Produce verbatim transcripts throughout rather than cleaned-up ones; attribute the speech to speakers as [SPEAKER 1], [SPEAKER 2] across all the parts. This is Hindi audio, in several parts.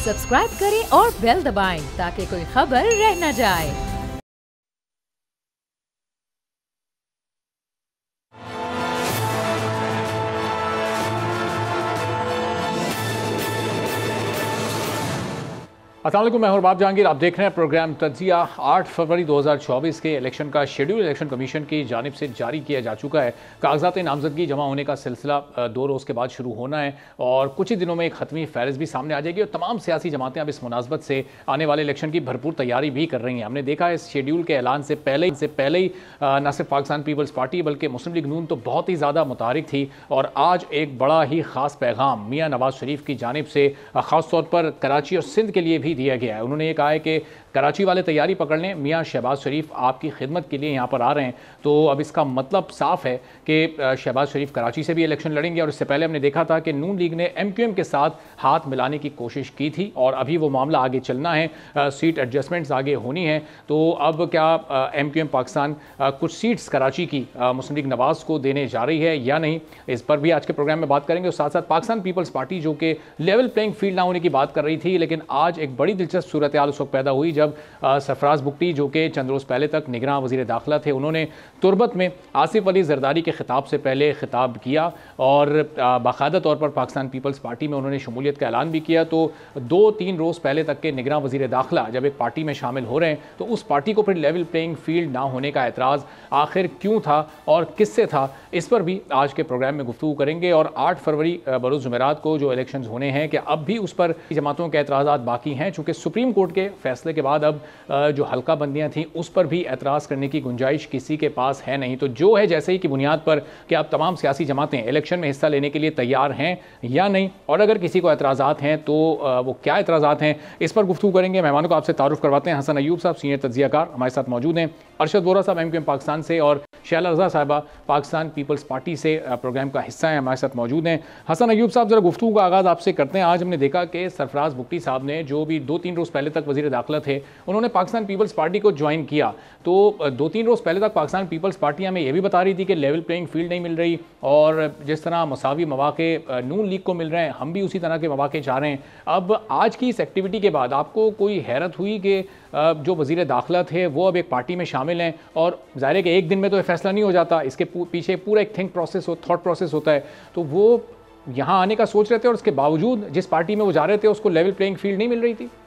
[SPEAKER 1] सब्सक्राइब करें और बेल दबाएं ताकि कोई खबर रह न जाए।
[SPEAKER 2] अस्सलाम वालेकुम, मैं हूं बाब जहांगीर। आप देख रहे हैं प्रोग्राम तज्जिया। आठ फरवरी दो हज़ार चौबीस के इलेक्शन का शेड्यूल इलेक्शन कमीशन की जानिब से जारी किया जा चुका है। कागजात नामजदगी जमा होने का सिलसिला दो रोज़ के बाद शुरू होना है और कुछ ही दिनों में एक खत्मी फहरिस्त भी सामने आ जाएगी और तमाम सियासी जमातें अब इस मुनासबत से आने वाले इलेक्शन की भरपूर तैयारी भी कर रही हैं। हमने देखा है इस शेड्यूल के ऐलान से पहले से पहले ही न सिर्फ पाकिस्तान पीपल्स पार्टी बल्कि मुस्लिम लीग नून तो बहुत ही ज़्यादा मुतारिक थी और आज एक बड़ा ही ख़ास पैगाम मियाँ नवाज शरीफ की जानिब से ख़ास तौर पर कराची और सिंध के लिए भी दिया गया है। उन्होंने कहा है कि कराची वाले तैयारी पकड़ लें, मियाँ शहबाज शरीफ आपकी खिदमत के लिए यहाँ पर आ रहे हैं। तो अब इसका मतलब साफ है कि शहबाज शरीफ कराची से भी इलेक्शन लड़ेंगे और इससे पहले हमने देखा था कि नून लीग ने एम क्यू एम के साथ हाथ मिलाने की कोशिश की थी और अभी वो मामला आगे चलना है, सीट एडजस्टमेंट्स आगे होनी है। तो अब क्या एम क्यू एम पाकिस्तान कुछ सीट्स कराची की मुस्लिम लीग नवाज को देने जा रही है या नहीं, इस पर भी आज के प्रोग्राम में बात करेंगे। और साथ साथ पाकिस्तान पीपल्स पार्टी जो कि लेवल प्लेइंग फील्ड ना होने की बात कर रही थी, लेकिन आज एक बड़ी दिलचस्प सूरत हाल उस वक्त पैदा हुई जब सरफराज बुगटी जो कि चंद रोज़ पहले तक निगरान वज़ीर दाखिला थे, उन्होंने तुरबत में आसिफ अली जरदारी के खिताब से पहले खिताब किया और बाकायदा तौर पर पाकिस्तान पीपल्स पार्टी में उन्होंने शमूलियत का ऐलान भी किया। तो दो तीन रोज़ पहले तक के निगरान वज़ीर दाखिला जब एक पार्टी में शामिल हो रहे हैं तो उस पार्टी को फिर लेवल प्लेइंग फील्ड ना होने का एतराज़ आखिर क्यों था और किससे था, इस पर भी आज के प्रोग्राम में गुफ्तगू करेंगे। और आठ फरवरी बरोज़ जुमेरात को जो इलेक्शन होने हैं कि अब भी उस पर जमातों के एतराज़ात बाकी हैं, चूँकि सुप्रीम कोर्ट के फैसले के बाद अब जो हल्का बंदियां थी उस पर भी एतराज़ करने की गुंजाइश किसी के पास है नहीं। तो जो है जैसे ही की बुनियाद पर कि अब तमाम सियासी जमातें इलेक्शन में हिस्सा लेने के लिए तैयार हैं या नहीं, और अगर किसी को एतराज़ात हैं तो वो क्या एतराज़ात हैं, इस पर गुफ्तगू करेंगे। मेहमानों को आपसे तारुफ करवाते हैं। हसन अयूब साहब सीनियर तज्जियाकार हमारे साथ मौजूद हैं, अरशद वोरा साहब एम क्यू एम पाकिस्तान से और शैला रज़ा साहिबा पाकिस्तान पीपल्स पार्टी से प्रोग्राम का हिस्सा है, हमारे साथ मौजूद हैं। हसन अयूब साहब, ज़रा गुफ्तगू का आगाज़ आपसे करते हैं। आज हमने देखा कि सरफराज बुगटी साहब ने जो भी दो तीन रोज़ पहले तक वज़ीर दाखिला थे, उन्होंने पाकिस्तान पीपल्स पार्टी को ज्वाइन किया। तो दो तीन रोज़ पहले तक पाकिस्तान पीपल्स पार्टी हमें यह भी बता रही थी कि लेवल प्लेइंग फील्ड नहीं मिल रही और जिस तरह मसावी मौके नून लीग को मिल रहे हैं, हम भी उसी तरह के मौके चाह रहे हैं। अब आज की इस एक्टिविटी के बाद आपको कोई हैरत हुई कि जो वज़ीर दाखिला थे वो अब एक पार्टी में शामिल हैं? और ज़ाहिर है कि एक दिन में तो फैसला नहीं हो जाता, इसके पीछे पूरा एक थिंक प्रोसेस हो थॉट प्रोसेस होता है। तो वो यहाँ आने का सोच रहे थे और उसके बावजूद जिस पार्टी में वो जा रहे थे उसको लेवल प्लेइंग फील्ड नहीं मिल रही थी।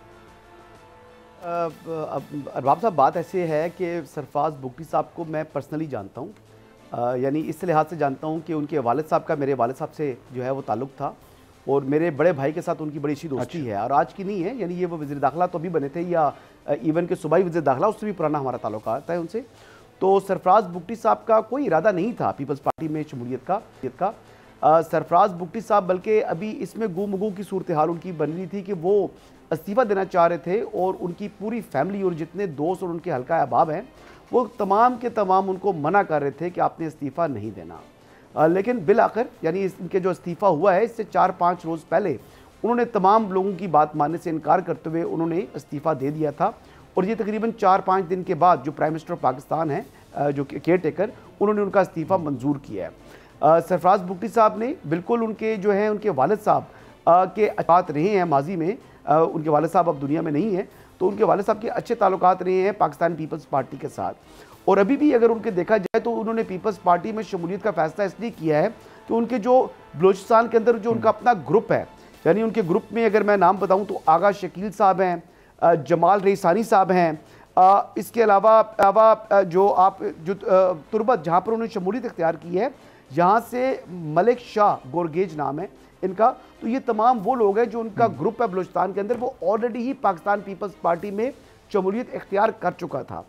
[SPEAKER 3] अरबाब साहब, बात ऐसे है कि सरफराज बुगटी साहब को मैं पर्सनली जानता हूँ, यानी इस लिहाज से जानता हूँ कि उनके वालिद साहब का मेरे वालिद साहब से जो है वो ताल्लुक़ था और मेरे बड़े भाई के साथ उनकी बड़ी अच्छी दोस्ती है और आज की नहीं है। यानी ये वो वज़ीर दाखिला तो अभी बने थे या इवन के सूबाई वज़ीर दाखिला, उससे भी पुराना हमारा ताल्लुक़ आता है उनसे। तो सरफराज बुगटी साहब का कोई इरादा नहीं था पीपल्स पार्टी में शमूलियत का का सरफराज बुगटी साहब बल्कि अभी इसमें गुमगू की सूरत हाल उनकी बन रही थी कि वो इस्तीफ़ा देना चाह रहे थे और उनकी पूरी फैमिली और जितने दोस्त और उनके हल्का अहबाब हैं वो तमाम के तमाम उनको मना कर रहे थे कि आपने इस्तीफ़ा नहीं देना। आ, लेकिन बिल आखिर यानी इनके जो इस्तीफ़ा हुआ है इससे चार पाँच रोज़ पहले उन्होंने तमाम लोगों की बात मानने से इनकार करते हुए उन्होंने इस्तीफ़ा दे दिया था और ये तकरीबन चार पाँच दिन के बाद जो प्राइम मिनिस्टर ऑफ पाकिस्तान है जो केयर टेकर, उन्होंने उनका इस्तीफ़ा मंजूर किया है। सरफराज बुगटी साहब ने बिल्कुल उनके जो है उनके वालिद साहब के बात रहे हैं माजी में, आ, उनके वालिद साहब अब दुनिया में नहीं है, तो उनके वालिद साहब के अच्छे ताल्लुकात रहे हैं पाकिस्तान पीपल्स पार्टी के साथ और अभी भी अगर उनके देखा जाए तो उन्होंने पीपल्स पार्टी में शमूलियत का फैसला इसलिए किया है कि उनके जो बलूचिस्तान के अंदर जो उनका अपना ग्रुप है, यानी उनके ग्रुप में अगर मैं नाम बताऊँ तो आगा शकील साहब हैं, जमाल रेसानी साहब हैं, इसके अलावा अलावा जो आप जो तुरबत जहाँ पर उन्होंने शमूलियत इख्तियार की है, यहाँ से मलिक शाह गोरगेज नाम है इनका। तो ये तमाम वो लोग हैं जो उनका ग्रुप है बलूचिस्तान के अंदर, वो ऑलरेडी ही पाकिस्तान पीपल्स पार्टी में शमूलियत इख्तियार कर चुका था।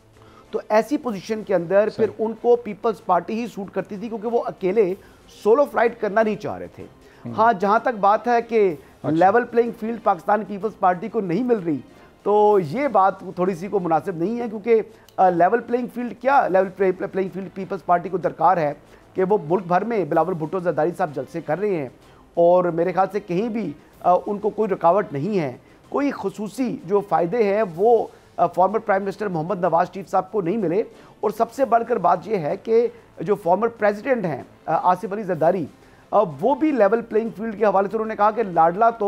[SPEAKER 3] तो ऐसी पोजीशन के अंदर फिर उनको पीपल्स पार्टी ही सूट करती थी क्योंकि वो अकेले सोलो फ्लाइट करना नहीं चाह रहे थे। हाँ, जहाँ तक बात है कि अच्छा। Level playing field Pakistan peoples party को नहीं मिल रही, तो ये बात थोड़ी सी को मुनासिब नहीं है क्योंकि लेवल प्लेइंग फील्ड क्या, level playing field peoples party को दरकार है कि वो मुल्क भर में बिलावल भुट्टो जरदारी साहब जलसे कर रहे हैं और मेरे ख्याल से कहीं भी आ, उनको कोई रुकावट नहीं है। कोई खुसूसी जो फ़ायदे हैं वो former prime minister Mohammad Nawaz Sharif साहब को नहीं मिले और सबसे बढ़कर बात यह है कि जो फॉर्मर प्रेसिडेंट हैं आसिफ अली जरदारी, वो भी लेवल प्लेइंग फील्ड के हवाले से उन्होंने कहा कि लाडला तो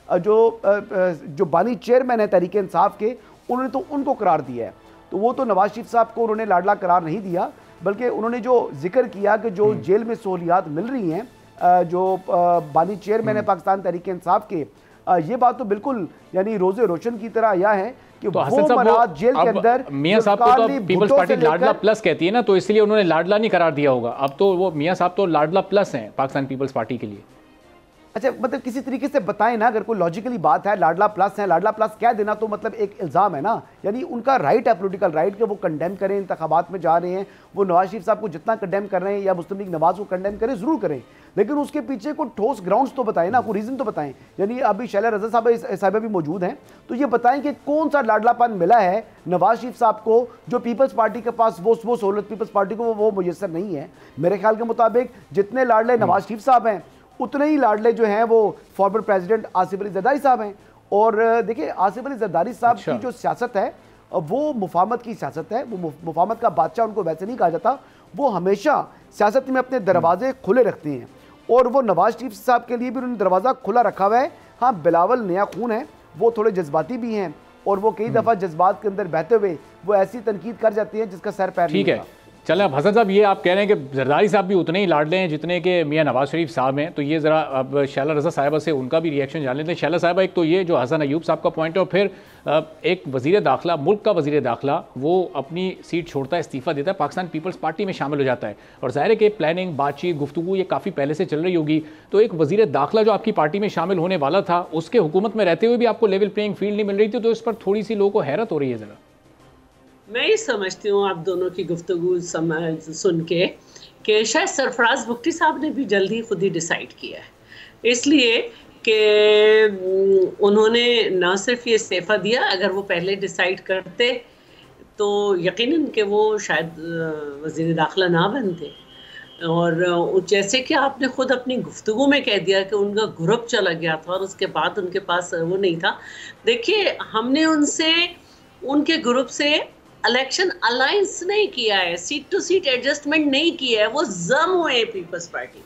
[SPEAKER 3] जो जो बानी चेयरमैन है तहरीक इंसाफ के, उन्होंने तो उनको करार दिया है। तो वो तो नवाज शरीफ साहब को उन्होंने लाडला करार नहीं दिया, बल्कि उन्होंने जो जिक्र किया कि जो जेल में सहूलियात मिल रही हैं जो बानी चेयरमैन है पाकिस्तान तहरीक इंसाफ के, ये बात तो बिल्कुल यानी रोज़े रोशन की तरह आया है कि
[SPEAKER 2] तो
[SPEAKER 3] वो मराज जेल के अंदर
[SPEAKER 2] मियां साहब को तो पीपल्स पार्टी लाडला प्लस कहती है ना, तो इसलिए उन्होंने लाडला नहीं करार दिया होगा। अब तो वो मियां साहब तो लाडला प्लस हैं पाकिस्तान पीपल्स पार्टी के लिए।
[SPEAKER 3] अच्छा, मतलब किसी तरीके से बताएं ना, अगर कोई लॉजिकली बात है लाडला प्लस है, लाडला प्लस कह देना तो मतलब एक इल्ज़ाम है ना, यानी उनका राइट है, पॉलिटिकल राइट कि वो कंडेम करें, इंतखाबात में जा रहे हैं, वो नवाज शरीफ साहब को जितना कंडेम कर रहे हैं या मुस्लिम लीग नवाज को कंडेम करें ज़रूर करें, लेकिन उसके पीछे कोई ठोस ग्राउंड्स तो बताएं ना, कोई रीज़न तो बताएं। यानी अभी शैला रज़ा साहब साहिबा भी मौजूद हैं, तो ये बताएं कि कौन सा लाडलापन मिला है नवाज शरीफ साहब को जो पीपल्स पार्टी के पास वो वो सहूलत पीपल्स पार्टी को वो मुयसर नहीं है। मेरे ख्याल के मुताबिक जितने लाडले नवाज शरीफ साहब हैं उतने ही लाडले जो हैं वो फॉर्मर प्रेसिडेंट आसिफ अली जरदारी साहब हैं। और देखिए आसिफ अली जरदारी साहब
[SPEAKER 2] अच्छा।
[SPEAKER 3] की जो सियासत है वो मुफाहमत की सियासत है, वो मुफाहमत का बादशाह उनको वैसे नहीं कहा जाता, वो हमेशा सियासत में अपने दरवाजे खुले रखते हैं और वो नवाज शरीफ साहब के लिए भी उन्होंने दरवाज़ा खुला रखा हुआ है। हाँ, बिलावल नया खून है, वो थोड़े जज्बाती भी हैं और वो कई दफ़ा जज्बात के अंदर बहते हुए वो ऐसी तनकीद कर जाती हैं जिसका सर पैर नहीं
[SPEAKER 2] है। चलें, अब हसन साहब ये आप कह रहे हैं कि जरदारी साहब भी उतने ही लाडले हैं जितने के मियां नवाज शरीफ साहब हैं, तो ये ज़रा अब शैला रज़ा साहिबा से उनका भी रिएक्शन जान लेते हैं। शैला साहिबा, एक तो ये जो हसन अयूब साहब का पॉइंट है, और फिर एक वज़ीर दाखिला, मुल्क का वज़ीर दाखिला, वो अपनी सीट छोड़ता है, इस्तीफ़ा देता है, पाकिस्तान पीपल्स पार्टी में शामिल हो जाता है, और ज़ाहिर है कि प्लानिंग, बातचीत, गुफ्तगू ये काफ़ी पहले से चल रही होगी। तो एक वज़ीर दाखिला जो आपकी पार्टी में शामिल होने वाला था, उसके हुकूमत में रहते हुए भी आपको लेवल प्लेइंग फील्ड नहीं मिल रही थी, तो इस पर थोड़ी सी लोगों को हैरत हो रही है। ज़रा
[SPEAKER 4] मैं ये समझती हूँ आप दोनों की गुफ्तगू सुन के कि शायद सरफराज बुख्ती साहब ने भी जल्दी खुद ही डिसाइड किया है, इसलिए कि उन्होंने ना सिर्फ ये इस्तीफ़ा दिया, अगर वो पहले डिसाइड करते तो यकीनन कि वो शायद वज़ीर दाखिला ना बनते। और जैसे कि आपने खुद अपनी गुफ्तगू में कह दिया कि उनका ग्रुप चला गया था और उसके बाद उनके पास वो नहीं था। देखिए, हमने उनसे, उनके ग्रुप से इलेक्शन अलायंस नहीं किया है, सीट टू सीट एडजस्टमेंट नहीं किया है, वो जम हुए पीपल्स पार्टी।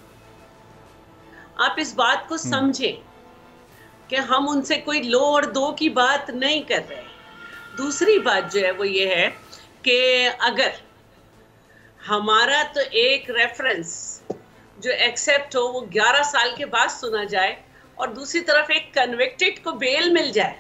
[SPEAKER 4] आप इस बात को समझें कि हम उनसे कोई लो और दो की बात नहीं कर रहे। दूसरी बात जो है वो ये है कि अगर हमारा तो एक रेफरेंस जो एक्सेप्ट हो वो ग्यारह साल के बाद सुना जाए और दूसरी तरफ एक कन्विक्टेड को बेल मिल जाए,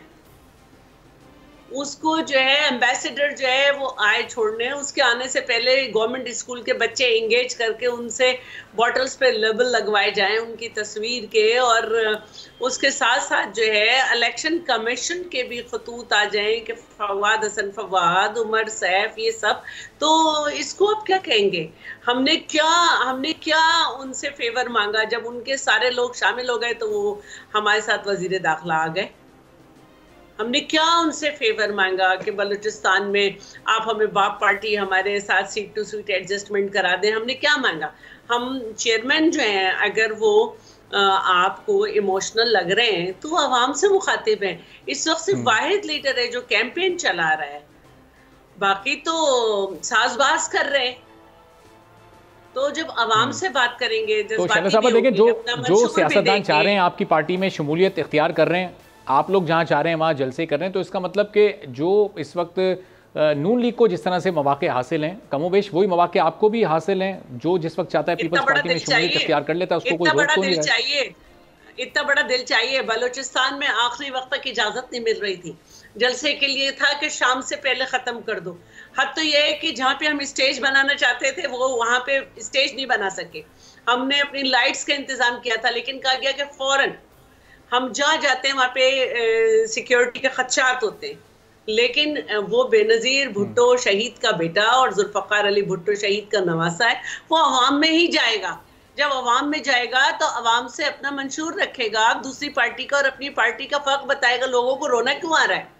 [SPEAKER 4] उसको जो है एम्बेसडर जो है वो आए छोड़ने, उसके आने से पहले गवर्नमेंट स्कूल के बच्चे इंगेज करके उनसे बॉटल्स पे लेबल लगवाए जाएं उनकी तस्वीर के, और उसके साथ साथ जो है इलेक्शन कमीशन के भी खतूत आ जाएं कि फवाद हसन फवाद, उमर सैफ, ये सब। तो इसको अब क्या कहेंगे? हमने क्या हमने क्या उनसे फेवर मांगा? जब उनके सारे लोग शामिल हो गए तो वो हमारे साथ वजीर दाखिला आ गए। हमने क्या उनसे फेवर मांगा कि बलूचिस्तान में आप हमें बाप पार्टी हमारे साथ सीट टू सीट एडजस्टमेंट करा दें? हमने क्या मांगा? हम चेयरमैन जो हैं, अगर वो आ, आपको इमोशनल लग रहे हैं तो वो आवाम से मुखातिब हैं। इस वक्त सिर्फ वाहिद लीडर है जो कैंपेन चला रहा है, बाकी तो साजबाज कर रहे हैं। तो जब आवाम से बात करेंगे,
[SPEAKER 2] तो शैला साहब देखिए, जो जो सियासतदान चाह रहे हैं आपकी पार्टी में शमूलियत इख्तियार कर रहे हैं, आप लोग जहाँ चाह रहे हैं वहाँ जलसे कर रहे हैं, तो इसका मतलब कि जो इस वक्त नून लीग को जिस तरह से मौके हासिल हैं, कमोबेश वही मौके आपको भी हासिल हैं। जो जिस वक्त चाहता है पीपल्स पार्टी में शमूलियत इख्तियार कर लेता है, उसको कोई रोक तो नहीं रहा है।
[SPEAKER 4] इतना बड़ा दिल चाहिए। बलूचिस्तान में आखिरी वक्त तक इजाजत नहीं मिल रही थी, जलसे के लिए था कि शाम से पहले खत्म कर दो। हद तो यह है कि जहाँ पे हम स्टेज बनाना चाहते थे वो वहाँ पे स्टेज नहीं बना सके। हमने अपनी लाइट्स का इंतजाम किया था, लेकिन कहा गया कि फौरन हम जहाँ जाते हैं वहाँ पे सिक्योरिटी के खदशात होते हैं। लेकिन वो बेनज़ीर भुट्टो शहीद का बेटा और जुल्फ़कार अली भुट्टो शहीद का नवासा है, वो अवाम में ही जाएगा। जब अवाम में जाएगा तो अवाम से अपना मंशूर रखेगा, दूसरी पार्टी का और अपनी पार्टी का फर्क बताएगा। लोगों को रोना क्यों आ रहा है?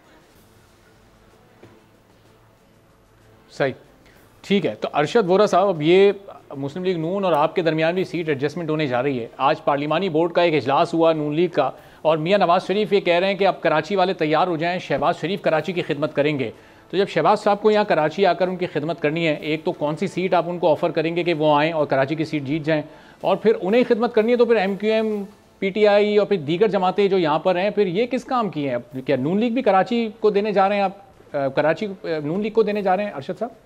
[SPEAKER 2] सही, ठीक है। तो अरशद वोरा साहब, अब ये मुस्लिम लीग नून और आपके दरमियान भी सीट एडजस्टमेंट होने जा रही है। आज पार्लिमानी बोर्ड का एक इजलास हुआ नून लीग का, और मियां नवाज शरीफ ये कह रहे हैं कि अब कराची वाले तैयार हो जाएं, शहबाज शरीफ कराची की खिदमत करेंगे। तो जब शहबाज साहब को यहाँ कराची आकर उनकी खिदमत करनी है, एक तो कौन सी सीट आप उनको ऑफ़र करेंगे कि वो आएँ और कराची की सीट जीत जाएँ, और फिर उन्हें खिदमत करनी है तो फिर एम क्यू एम पीटीआई और फिर दीगर जमातें जो यहाँ पर हैं, फिर ये किस काम की हैं? क्या नून लीग भी कराची को देने जा रहे हैं? आप कराची नून लीग को देने जा रहे हैं अरशद साहब?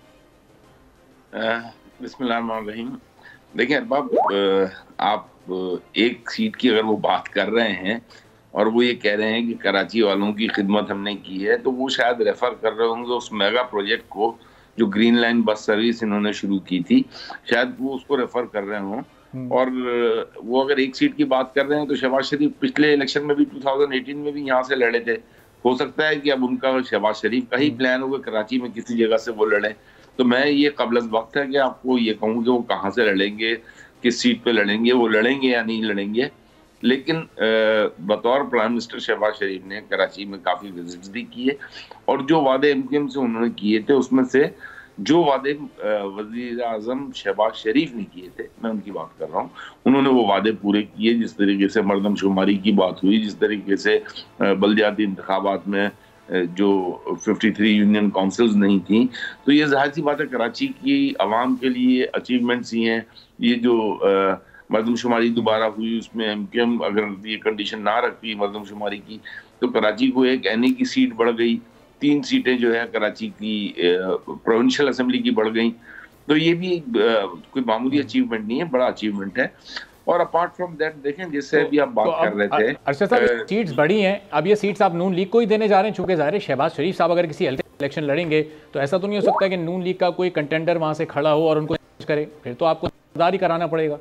[SPEAKER 5] बिस्मिल्लाहिर्रहमानिर्रहीम। देखिए अरबाब, आप एक सीट की अगर वो बात कर रहे हैं और वो ये कह रहे हैं कि कराची वालों की खिदमत हमने की है, तो वो शायद रेफर कर रहे होंगे उस मेगा प्रोजेक्ट को जो ग्रीन लाइन बस सर्विस इन्होंने शुरू की थी, शायद वो उसको रेफर कर रहे हों। और वो अगर एक सीट की बात कर रहे हैं तो शहबाज शरीफ पिछले इलेक्शन में भी दो हज़ार अठारह में भी यहाँ से लड़े थे। हो सकता है कि अब उनका शहबाज शरीफ का ही प्लान होगा कराची में किसी जगह से वो लड़े। तो मैं ये कबल वक्त है कि आपको ये कहूँ कि वो कहाँ से लड़ेंगे, किस सीट पे लड़ेंगे, वो लड़ेंगे या नहीं लड़ेंगे। लेकिन बतौर प्राइम मिनिस्टर शहबाज शरीफ ने कराची में काफ़ी विजिट्स भी किए और जो वादे एमक्यूएम से उन्होंने किए थे उसमें से जो वादे वज़ीर आज़म शहबाज शरीफ ने किए थे, मैं उनकी बात कर रहा हूँ, उन्होंने वो वादे पूरे किए। जिस तरीके से मरदमशुमारी की बात हुई, जिस तरीके से बल्दियाती इंतखाबात में जो तिरेपन यूनियन काउंसिल्स नहीं थी, तो ये जाहिर सी बात है कराची की आवाम के लिए अचीवमेंट्स ही हैं। ये जो मरदमशुमारी दोबारा हुई उसमें एमक्यूएम अगर ये कंडीशन ना रखती मरदमशुमारी की तो कराची को एक एनए की सीट बढ़ गई, तीन सीटें जो है कराची की प्रोविंशियल असेंबली की बढ़ गई। तो ये भी कोई मामूली अचीवमेंट नहीं है, बड़ा अचीवमेंट है। और अपार्ट फ्रॉम दैट देखें, जैसे अभी आप बात कर रहे थे
[SPEAKER 2] अरशद साहब, सीट्स बढ़ी हैं, अब ये सीट्स आप नून लीग को ही देने जा रहे हैं, चूंकि ज़ाहिर है शहबाज शरीफ साहब अगर किसी इलेक्शन लड़ेंगे तो ऐसा तो नहीं हो सकता कि नून लीग का कोई कंटेंडर वहां से खड़ा हो और उनको करे, फिर तो आपको दारी कराना पड़ेगा।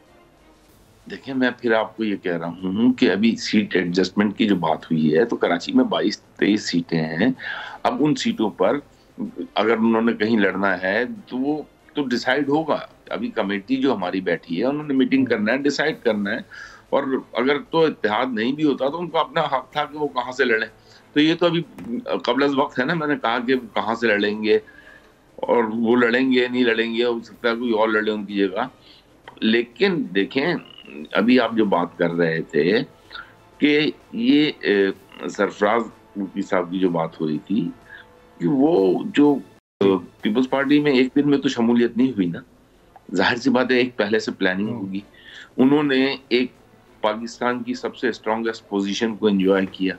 [SPEAKER 5] देखिए मैं फिर आपको ये कह रहा हूँ कि अभी सीट एडजस्टमेंट की जो बात हुई है तो कराची में बाईस तेईस सीटें हैं। अब उन सीटों पर अगर उन्होंने कहीं लड़ना है तो वो तो डिसाइड होगा। अभी कमेटी जो हमारी बैठी है उन्होंने मीटिंग करना है, डिसाइड करना है, और अगर तो इत्तेहाद नहीं भी होता तो उनका अपना हक था कि वो कहाँ से लड़े। तो ये तो अभी कबल वक्त है ना, मैंने कहा कि कहाँ से लड़ेंगे और वो लड़ेंगे नहीं लड़ेंगे, हो सकता है कोई और लड़े उनकी जगह। लेकिन देखें अभी आप जो बात कर रहे थे कि ये सरफराज मुफ्ती साहब की जो बात हो रही थी कि वो जो पीपल्स पार्टी में एक दिन में तो शमूलियत नहीं हुई ना, जाहिर सी बात है एक पहले से प्लानिंग होगी। उन्होंने एक पाकिस्तान की सबसे स्ट्रॉन्गेस्ट पोजीशन को एंजॉय किया।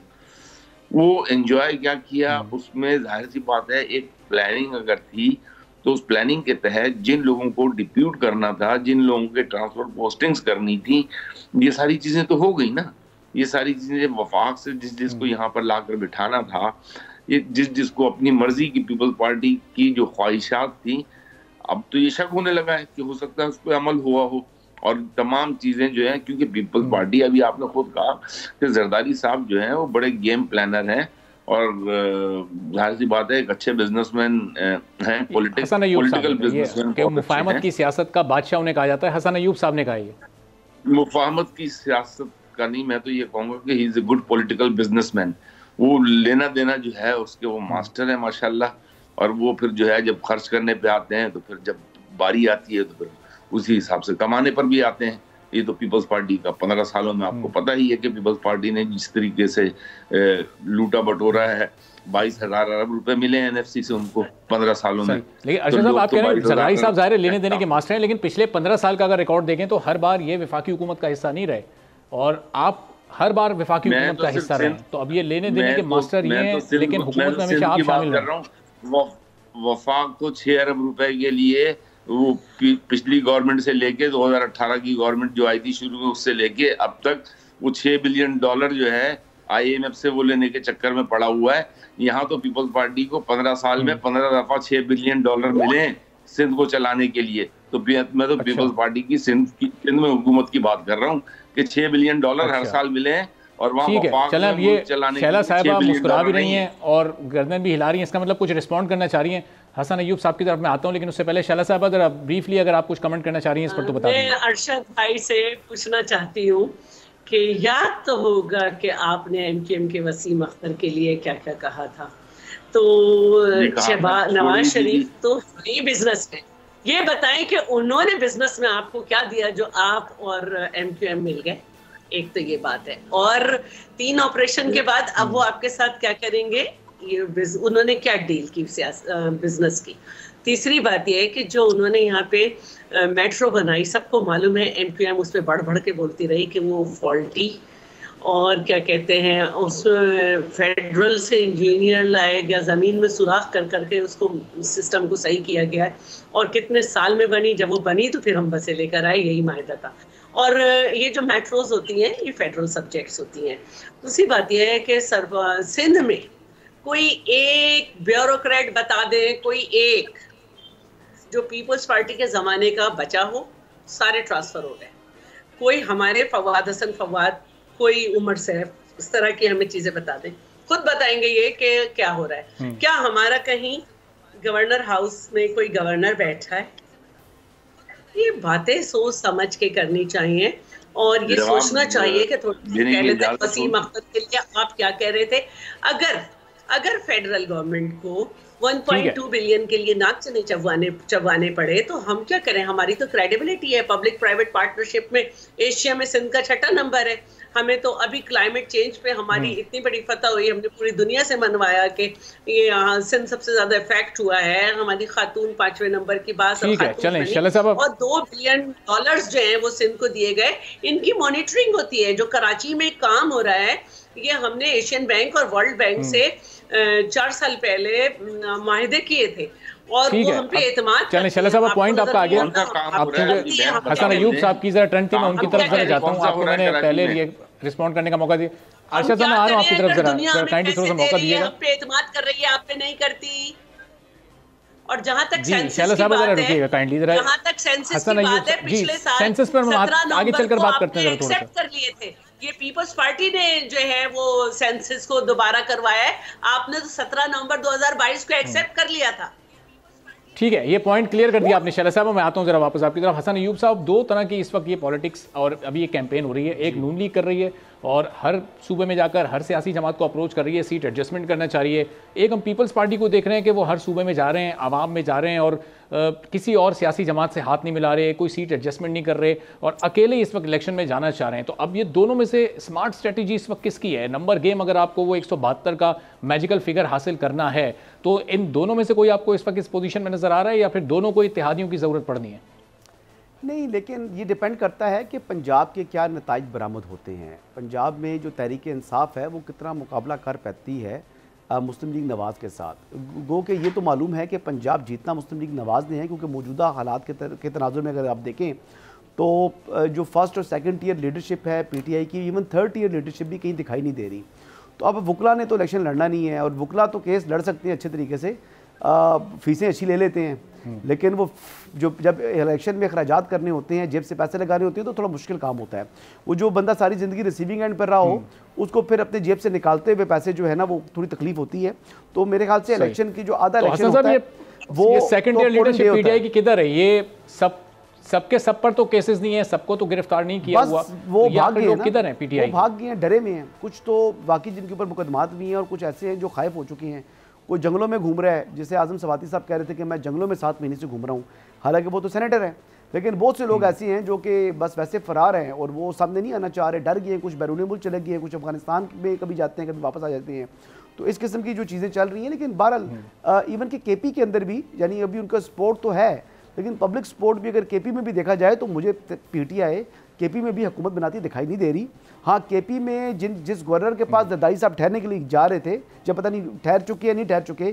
[SPEAKER 5] वो एंजॉय क्या किया उसमें जाहिर सी बात है एक प्लानिंग अगर थी तो उस प्लानिंग के तहत जिन लोगों को डिप्यूट करना था, जिन लोगों के ट्रांसफर पोस्टिंग्स करनी थी, ये सारी चीजें तो हो गई ना। ये सारी चीजें वफाक से जिस जिसको यहाँ पर लाकर बिठाना था, ये जिस जिसको अपनी मर्जी की पीपल्स पार्टी की जो ख्वाहिशात थी, अब तो ये शक होने लगा है कि हो सकता है उस पर अमल हुआ हो। और तमाम चीजें जो है, क्योंकि पीपल्स पार्टी अभी आपने खुद कहा कि जरदारी साहब जो है वो बड़े गेम प्लानर हैं और जाहिर सी बात है एक अच्छे बिजनेसमैन हैं, पॉलिटिकल बिजनेसमैन।
[SPEAKER 2] मुफाहमत की सियासत का बादशाह उन्हें कहा जाता है, हसन अय्यूब साहब ने कहा ये
[SPEAKER 5] मुफाहमत की सियासत का नहीं, मैं तो ये कहूँगा कि he is a good political businessman. वो लेना देना जो है उसके वो मास्टर है माशाल्लाह। और वो फिर जो है जब खर्च करने पे आते हैं तो फिर जब बारी आती है तो फिर उसी हिसाब से कमाने पर भी आते हैं। ये तो पीपल्स पार्टी का पंद्रह सालों में आपको पता ही है कि पीपल्स पार्टी ने जिस तरीके से लूटा बटोरा है, बाईस हजार अरब रुपए मिले हैं एनएफसी से उनको पंद्रह सालों में।
[SPEAKER 2] लेकिन अरशद साहब आप कह रहे हैं जरदारी साहब ज़ाहिर है लेने देने के मास्टर हैं, लेकिन पिछले पंद्रह साल का अगर रिकॉर्ड देखें तो हर बार ये वफाकी हुकूमत का हिस्सा नहीं रहे और आप हर बार वफाकी हुकूमत का हिस्सा रहे। तो अब ये लेने देने के मास्टर ये हैं, लेकिन हुकूमत में हमेशा आप शामिल हैं।
[SPEAKER 5] वफाक तो छह अरब रुपए के लिए वो पिछली गवर्नमेंट से लेके दो हज़ार अठारह की गवर्नमेंट जो आई थी शुरू में उससे लेके अब तक वो छह बिलियन डॉलर जो है आईएमएफ से वो लेने के चक्कर में पड़ा हुआ है। यहाँ तो पीपल्स पार्टी को पंद्रह साल में पंद्रह दफा छह बिलियन डॉलर मिले सिंध को चलाने के लिए। तो मैं तो पीपल्स पार्टी की सिंध की सिंध में हुकूमत की बात कर रहा हूँ कि छह बिलियन डॉलर हर साल मिले हैं और वहाँ
[SPEAKER 2] चलें अब ये शैला साहिबा मुस्कुरा भी रही हैं और गर्दन भी हिला रही हैं, इसका मतलब कुछ रिस्पॉन्ड करना चाह रही हैं। हसन अय्यूब साहब की तरफ मैं आता हूं, लेकिन उससे पहले शैला साहिबा जरा ब्रीफली अगर आप कुछ कमेंट करना चाह रही हैं इस पर तो बता दीजिए।
[SPEAKER 4] मैं अरशद भाई से पूछना चाहती हूँ कि याद तो होगा कि आपने एमक्यूएम के वसीम अख्तर के लिए क्या क्या कहा था। तो नवाज शरीफ तो फ्री बिजनेस में, ये बताएं कि उन्होंने बिजनेस में आपको क्या दिया जो आप और एमक्यूएम मिल गए। एक तो ये बात है, और तीन ऑपरेशन के बाद अब वो आपके साथ क्या करेंगे, ये उन्होंने क्या डील की बिजनेस की। तीसरी बात यह है कि जो उन्होंने यहाँ पे मेट्रो बनाई, सबको मालूम है एम क्यू एम उस पर बढ़ बढ़ के बोलती रही कि वो फॉल्टी, और क्या कहते हैं उस फेडरल से इंजीनियर लाए गया, ज़मीन में सुराख कर करके उसको सिस्टम को सही किया गया है, और कितने साल में बनी, जब वो बनी तो फिर हम बसें लेकर आए, यही मायदा था। और ये जो मेट्रोज होती हैं ये फेडरल सब्जेक्ट्स होती हैं। दूसरी बात यह है कि सर्व सिंध में कोई एक ब्यूरोक्रेट बता दे, कोई एक जो पीपल्स पार्टी के ज़माने का बचा हो, सारे ट्रांसफ़र हो गए। कोई हमारे फवाद हसन फवाद, कोई उमर सैफ, इस तरह की हमें चीज़ें बता दें, खुद बताएंगे ये कि क्या हो रहा है। क्या हमारा कहीं गवर्नर हाउस में कोई गवर्नर बैठा है? ये बातें सोच समझ के करनी चाहिए, और ये सोचना चाहिए कि थोड़ी पहले तक वसीम अख्तर के लिए आप क्या कह रहे थे। अगर अगर फेडरल गवर्नमेंट को वन पॉइंट टू बिलियन के लिए नाक से नहीं चबवाने चबवाने पड़े तो हम क्या करें? हमारी तो क्रेडिबिलिटी है पब्लिक प्राइवेट पार्टनरशिप में, एशिया में सिंध का छठा नंबर है। हमें तो अभी क्लाइमेट चेंज पे हमारी इतनी बड़ी फतह हुई, हमने पूरी दुनिया से मनवाया कि ये यहाँ सिंध सबसे ज्यादा इफेक्ट हुआ है, हमारी खातून पांचवें नंबर की बात, और दो बिलियन डॉलर्स जो हैं वो सिंध को दिए गए। इनकी मॉनिटरिंग होती है। जो कराची में काम हो रहा है, ये हमने एशियन बैंक और वर्ल्ड बैंक से चार साल पहले माहिदे किए थे, और वो हम पे एतमाद।
[SPEAKER 2] चलें शैला साहब, पॉइंट आपका आगे। हसन अयूब साहब की जरा टर्न थी, मैं उनकी तरफ जरा जाता हूं। आपको मैंने पहले रिस्पॉन्ड करने का मौका दिया। आशा साहब, मैं आ रहा हूं आपकी तरफ, जरा काइंडली थोड़ा सा मौका दीजिएगा।
[SPEAKER 4] हम पे एतमाद कर रही है, आप पे नहीं करती। और जहां तक सेंसस
[SPEAKER 2] शैला साहब जरा रुकिएगा काइंडली जरा।
[SPEAKER 4] जहां तक सेंसस की बात है, पिछले साल
[SPEAKER 2] सेंसस पर हम आगे चलकर बात करते हैं,
[SPEAKER 4] थोड़ा सा एक्सेप्ट कर लिए थे। ये पीपल्स पार्टी ने जो है वो सेंसस को दोबारा करवाया है, आपने तो सत्रह नवंबर दो हज़ार बाईस को एक्सेप्ट कर लिया था।
[SPEAKER 2] ठीक है, ये पॉइंट क्लियर कर दिया आपने शैला साहब। मैं आता हूं जरा वापस आपकी तरफ। हसन अयूब साहब, दो तरह की इस वक्त ये पॉलिटिक्स और अभी ये कैंपेन हो रही है। एक नून लीग कर रही है और हर सूबे में जाकर हर सियासी जमात को अप्रोच कर रही है, सीट एडजस्टमेंट करना चाह रही है। एक हम पीपल्स पार्टी को देख रहे हैं कि वो हर सूबे में जा रहे हैं, आवाम में जा रहे हैं और आ, किसी और सियासी जमात से हाथ नहीं मिला रहे, कोई सीट एडजस्टमेंट नहीं कर रहे और अकेले इस वक्त इलेक्शन में जाना चाह रहे हैं। तो अब ये दोनों में से स्मार्ट स्ट्रेटजी इस वक्त किसकी है? नंबर गेम, अगर आपको वो एक सौ बहत्तर का मैजिकल फिगर हासिल करना है तो इन दोनों में से कोई आपको इस वक्त इस पोजीशन में नजर आ रहा है, या फिर दोनों को इत्तेहादियों की ज़रूरत पड़नी है?
[SPEAKER 3] नहीं, लेकिन ये डिपेंड करता है कि पंजाब के क्या नताइज बरामद होते हैं। पंजाब में जो तहरीक इंसाफ है वो कितना मुकाबला कर पाती है मुस्लिम लीग नवाज़ के साथ। गो कि ये तो मालूम है कि पंजाब जीतना मुस्लिम लीग नवाज़ ने है, क्योंकि मौजूदा हालात के, तर, के तनाजुर में अगर आप देखें तो जो फर्स्ट और सेकंड टीयर लीडरशिप है पीटीआई की, इवन थर्ड टीयर लीडरशिप भी कहीं दिखाई नहीं दे रही। तो अब वकला ने तो इलेक्शन लड़ना नहीं है, और वकला तो केस लड़ सकते हैं अच्छे तरीके से, फीसें अच्छी ले लेते हैं, लेकिन वो जो जब इलेक्शन में अखराजात करने होते हैं, जेब से पैसे लगाने होते हैं, तो थोड़ा मुश्किल काम होता है। वो जो बंदा सारी ज़िंदगी रिसीविंग एंड पर रहा हो, उसको फिर अपने जेब से निकालते हुए पैसे जो है ना, वो थोड़ी तकलीफ होती है। तो मेरे ख्याल से इलेक्शन की जो आधा इलेक्शन होता है वो
[SPEAKER 2] सेकंड ईयर लीडरशिप पीटीआई की किधर है? ये सब सबके सब पर तो केसेस नहीं है, सबको तो गिरफ्तार नहीं किया हुआ,
[SPEAKER 3] वो
[SPEAKER 2] तो भाग गए किधर हैं? पीटीआई
[SPEAKER 3] वो भाग गए हैं, डरे में हैं। कुछ तो बाकी जिनके ऊपर मुकदमात भी हैं, और कुछ ऐसे हैं जो खाइफ हो चुके हैं। कोई जंगलों में घूम रहा है, जैसे आजम सवाती साहब कह रहे थे कि मैं जंगलों में सात महीने से घूम रहा हूँ, हालांकि वो तो सेनेटर हैं। लेकिन बहुत से लोग ऐसे हैं जो कि बस वैसे फरार हैं और वो सामने नहीं आना चाह रहे, डर गए हैं, कुछ बैरून मुल्क चले गए हैं, कुछ अफगानिस्तान में कभी जाते हैं, कभी वापस आ जाते हैं। तो इस किस्म की जो चीज़ें चल रही हैं। लेकिन बहरहाल इवन के केपी के अंदर भी, यानी अभी उनका सपोर्ट तो है, लेकिन पब्लिक सपोर्ट भी अगर केपी में भी देखा जाए तो मुझे पीटीआई केपी में भी हुकूमत बनाती दिखाई नहीं दे रही। हाँ, केपी में जिन जिस गवर्नर के पास ददाई साहब ठहरने के लिए जा रहे थे, जब पता नहीं ठहर चुके या नहीं ठहर चुके,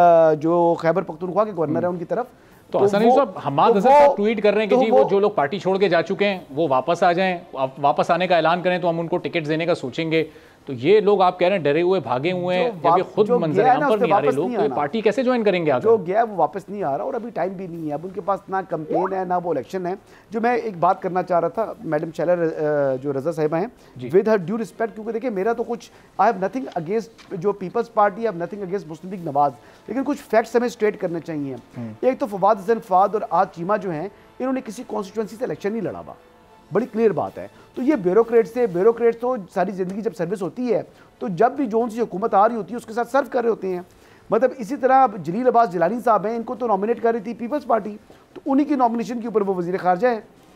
[SPEAKER 3] जो खैबर पख्तूनख्वा के गवर्नर है उनकी तरफ,
[SPEAKER 2] तो हसन साहब हमाद हसन साहब ट्वीट कर रहे हैं कि तो जी वो, वो जो लोग पार्टी छोड़ के जा चुके हैं वो वापस आ जाएं, वापस आने का ऐलान करें तो हम उनको टिकट देने का सोचेंगे। तो ये लोग आप कह रहे हैं डरे हुए भागे हुए हैं, जब ये खुद मंजर आम पर नहीं आ रहे लोग, तो ये पार्टी कैसे ज्वाइन करेंगे? आगे
[SPEAKER 3] जो गया वो वापस नहीं आ रहा, और अभी टाइम भी नहीं है। अब उनके पास ना कैंपेन है ना वो इलेक्शन है। जो मैं एक बात करना चाह रहा था, मैडम शैला जो रजा साहिबा हैं, विद हर ड्यू रिस्पेक्ट, क्योंकि देखिए मेरा तो कुछ, आई हैव नथिंग अगेंस्ट जो Peoples Party, I have nothing against Muslim League Nawaz, लेकिन कुछ फैक्ट्स हमें स्ट्रेट करने चाहिए। एक तो फवाद हसन फाद और आज चीमा जो हैं, इन्होंने किसी कॉन्स्टिट्यूंसी से इलेक्शन नहीं लड़ा हुआ, बड़ी क्लियर बात है। तो ये ब्यूरोक्रेट से ब्यूरोक्रेट तो सारी ज़िंदगी जब सर्विस होती है तो जब भी जोन सी हुकूमत आ रही होती है उसके साथ सर्व कर रहे होते हैं। मतलब इसी तरह जलील अब्बास जिलानी साहब हैं, इनको तो नॉमिनेट कर रही थी पीपल्स पार्टी, तो उन्हीं की नॉमिनेशन के ऊपर वो वज़ीर ख़ारजा है।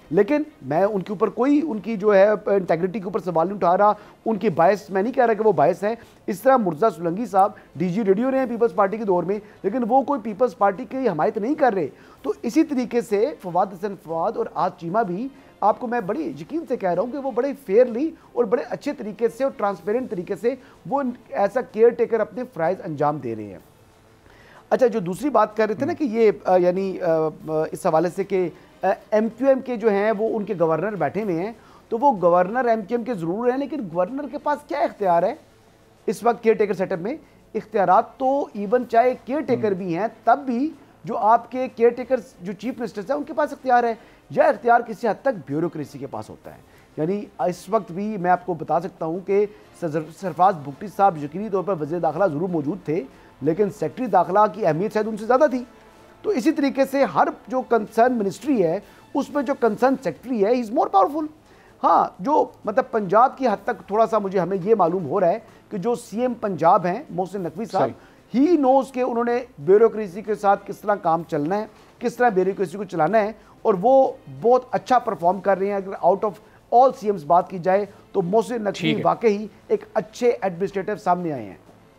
[SPEAKER 3] लेकिन मैं उनके ऊपर कोई उनकी जो है इंटेग्रिटी के ऊपर सवाल नहीं उठा रहा, उनकी बायस मैं नहीं कह रहा कि वो बायस है। इस तरह मुर्तज़ा सोलंकी साहब डीजी रेडियो रहे हैं पीपल्स पार्टी के दौर में, लेकिन वो कोई पीपल्स पार्टी की हमायत नहीं कर रहे। तो इसी तरीके से फवाद हसन फवाद और आज चीमा भी, आपको मैं बड़ी यकीन से कह रहा हूँ कि वो बड़े फेयरली और बड़े अच्छे तरीके से और ट्रांसपेरेंट तरीके से वो ऐसा केयर टेकर अपने फ़राइज़ अंजाम दे रहे हैं। अच्छा, जो दूसरी बात कर रहे थे ना कि ये यानी इस हवाले से कि एम क्यू एम के जो हैं वो उनके गवर्नर बैठे हुए हैं, तो वो गवर्नर एम क्यू एम के ज़रूर हैं, लेकिन गवर्नर के पास क्या इख्तियार है इस वक्त केयर टेकर सेटअप में? इख्तियारात तो इवन चाहे केयर टेकर भी हैं तब भी जो आपके केयर टेकर जो चीफ मिनिस्टर्स हैं उनके पास इख्तियार है, या इख्तियार किसी हद तक ब्यूरोक्रेसी के पास होता है। यानी इस वक्त भी मैं आपको बता सकता हूँ कि सरफराज भुट्टी साहब यकीनी तौर पर वज़ीर दाखिला ज़रूर मौजूद थे, लेकिन सेक्रेटरी दाखिला की अहमियत शायद उनसे ज़्यादा थी। तो इसी तरीके से हर जो कंसर्न मिनिस्ट्री है उसमें जो कंसर्न सेक्रेटरी है इज़ मोर पावरफुल। हाँ, जो मतलब पंजाब की हद तक थोड़ा सा मुझे हमें ये मालूम हो रहा है कि जो सीएम पंजाब हैं मोहसिन नकवी साहब, ही नोज़ के उन्होंने ब्यूरोक्रेसी के साथ किस तरह काम चलना है, किस तरह ब्यूरोक्रेसी को चलाना है, और वो बहुत अच्छा परफॉर्म कर रहे हैं। अगर आउट ऑफ ऑल सीएम्स बात की जाए तो मोहसिन नकवी वाकई एक अच्छे एडमिनिस्ट्रेटर सामने आए हैं।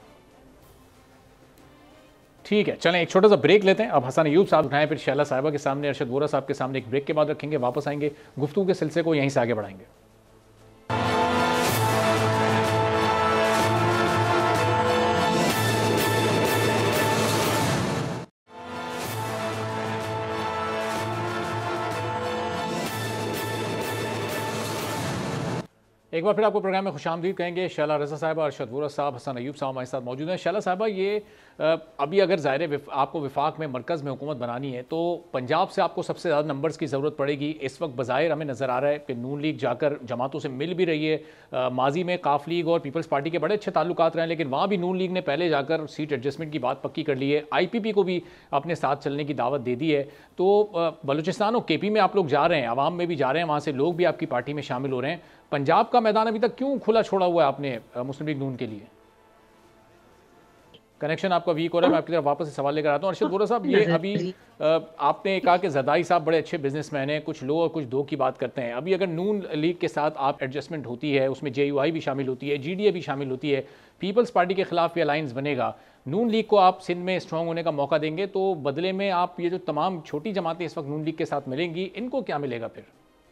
[SPEAKER 2] ठीक है, चलें एक छोटा सा ब्रेक लेते हैं। अब हसन अयूब साहब उठाएं, फिर शैला साहिबा के सामने, अरशद वोरा साहब के सामने एक ब्रेक के बाद रखेंगे, वापस आएंगे, गुफ्तगू के सिलसिले को यहीं से आगे बढ़ाएंगे। एक बार फिर आपको प्रोग्राम में खुशामदीद कहेंगे। शैला रज़ा साहिबा, अरशद वोरा साहब, हसन अयूब साहब हमारे साथ मौजूद हैं। शैला साहिबा, ये अभी अगर ज़ाहिर आपको विफाक में मरकज़ में हुकूमत बनानी है तो पंजाब से आपको सबसे ज़्यादा नंबर्स की ज़रूरत पड़ेगी। इस वक्त बज़ाहिर हमें नज़र आ रहा है कि नून लीग जाकर जमातों से मिल भी रही है। माजी में काफ लीग और पीपल्स पार्टी के बड़े अच्छे ताल्लुकात रहे हैं, लेकिन वहाँ भी नून लीग ने पहले जाकर सीट एडजस्टमेंट की बात पक्की कर ली है। आई पी पी को भी अपने साथ चलने की दावत दे दी है। तो बलूचिस्तान और के पी में आप लोग जा रहे हैं, आवाम में भी जा रहे हैं, वहाँ से लोग भी आपकी पार्टी में शामिल हो रहे हैं। पंजाब का मैदान अभी तक क्यों खुला छोड़ा हुआ है आपने मुस्लिम लीग नून के लिए? कनेक्शन आपका वीक हो रहा है, मैं आपकी तरफ वापस से सवाल लेकर आता हूँ। अरशद वोरा साहब, ये अभी आपने कहा कि ज़रदारी साहब बड़े अच्छे बिजनेसमैन हैं, कुछ लो और कुछ दो की बात करते हैं। अभी अगर नून लीग के साथ आप एडजस्टमेंट होती है, उसमें जे यू आई भी शामिल होती है, जी डी ए भी शामिल होती है, पीपल्स पार्टी के खिलाफ भी अलायंस बनेगा, नून लीग को आप सिंध में स्ट्रॉन्ग होने का मौका देंगे, तो बदले में आप ये जो तमाम छोटी जमातें इस वक्त नून लीग के साथ मिलेंगी, इनको क्या मिलेगा फिर?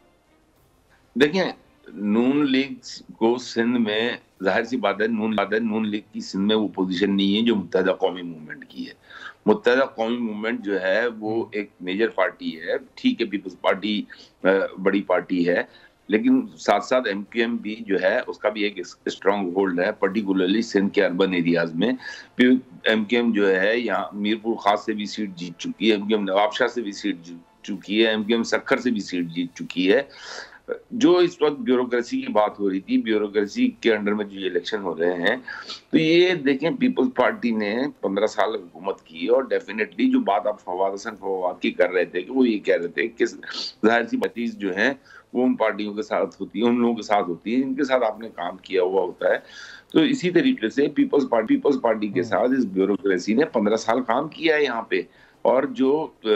[SPEAKER 5] देखिए, नून लीग को सिंध में जाहिर सी बात है, नून बात है नून लीग की सिंध में वो पोजीशन नहीं है जो मुत्तहिदा कौमी मूवमेंट की है। मुत्तहिदा कौमी मूवमेंट जो है वो एक मेजर पार्टी है, ठीक है, पीपल्स पार्टी बड़ी पार्टी है, लेकिन साथ साथ एम क्यू एम भी जो है उसका भी एक स्ट्रॉन्ग होल्ड है, पर्टिकुलरली सिंध के अर्बन एरियाज में। एम क्यू एम जो है यहाँ मीरपुर खास से भी सीट जीत चुकी है, एम क्यू एम नवाबशाह से भी सीट जीत चुकी है, एम क्यू एम सक्खर से भी सीट जीत चुकी है। जो इस वक्त ब्यूरोक्रेसी की बात हो रही थी, ब्यूरोक्रेसी के अंडर में जो इलेक्शन हो रहे हैं, तो ये देखें पीपल्स पार्टी ने पंद्रह साल हुकूमत की, और डेफिनेटली जो बात आप फवाद हसन फवाद की कर रहे थे कि वो ये कह रहे थे कि जाहिर सी बात जो है वो उन पार्टियों के साथ होती है, उन लोगों के साथ होती है जिनके साथ आपने काम किया हुआ होता है। तो इसी तरीके से पीपल्स पार्टी पीपल्स पार्टी के साथ इस ब्यूरोक्रेसी ने पंद्रह साल काम किया है यहाँ पे, और जो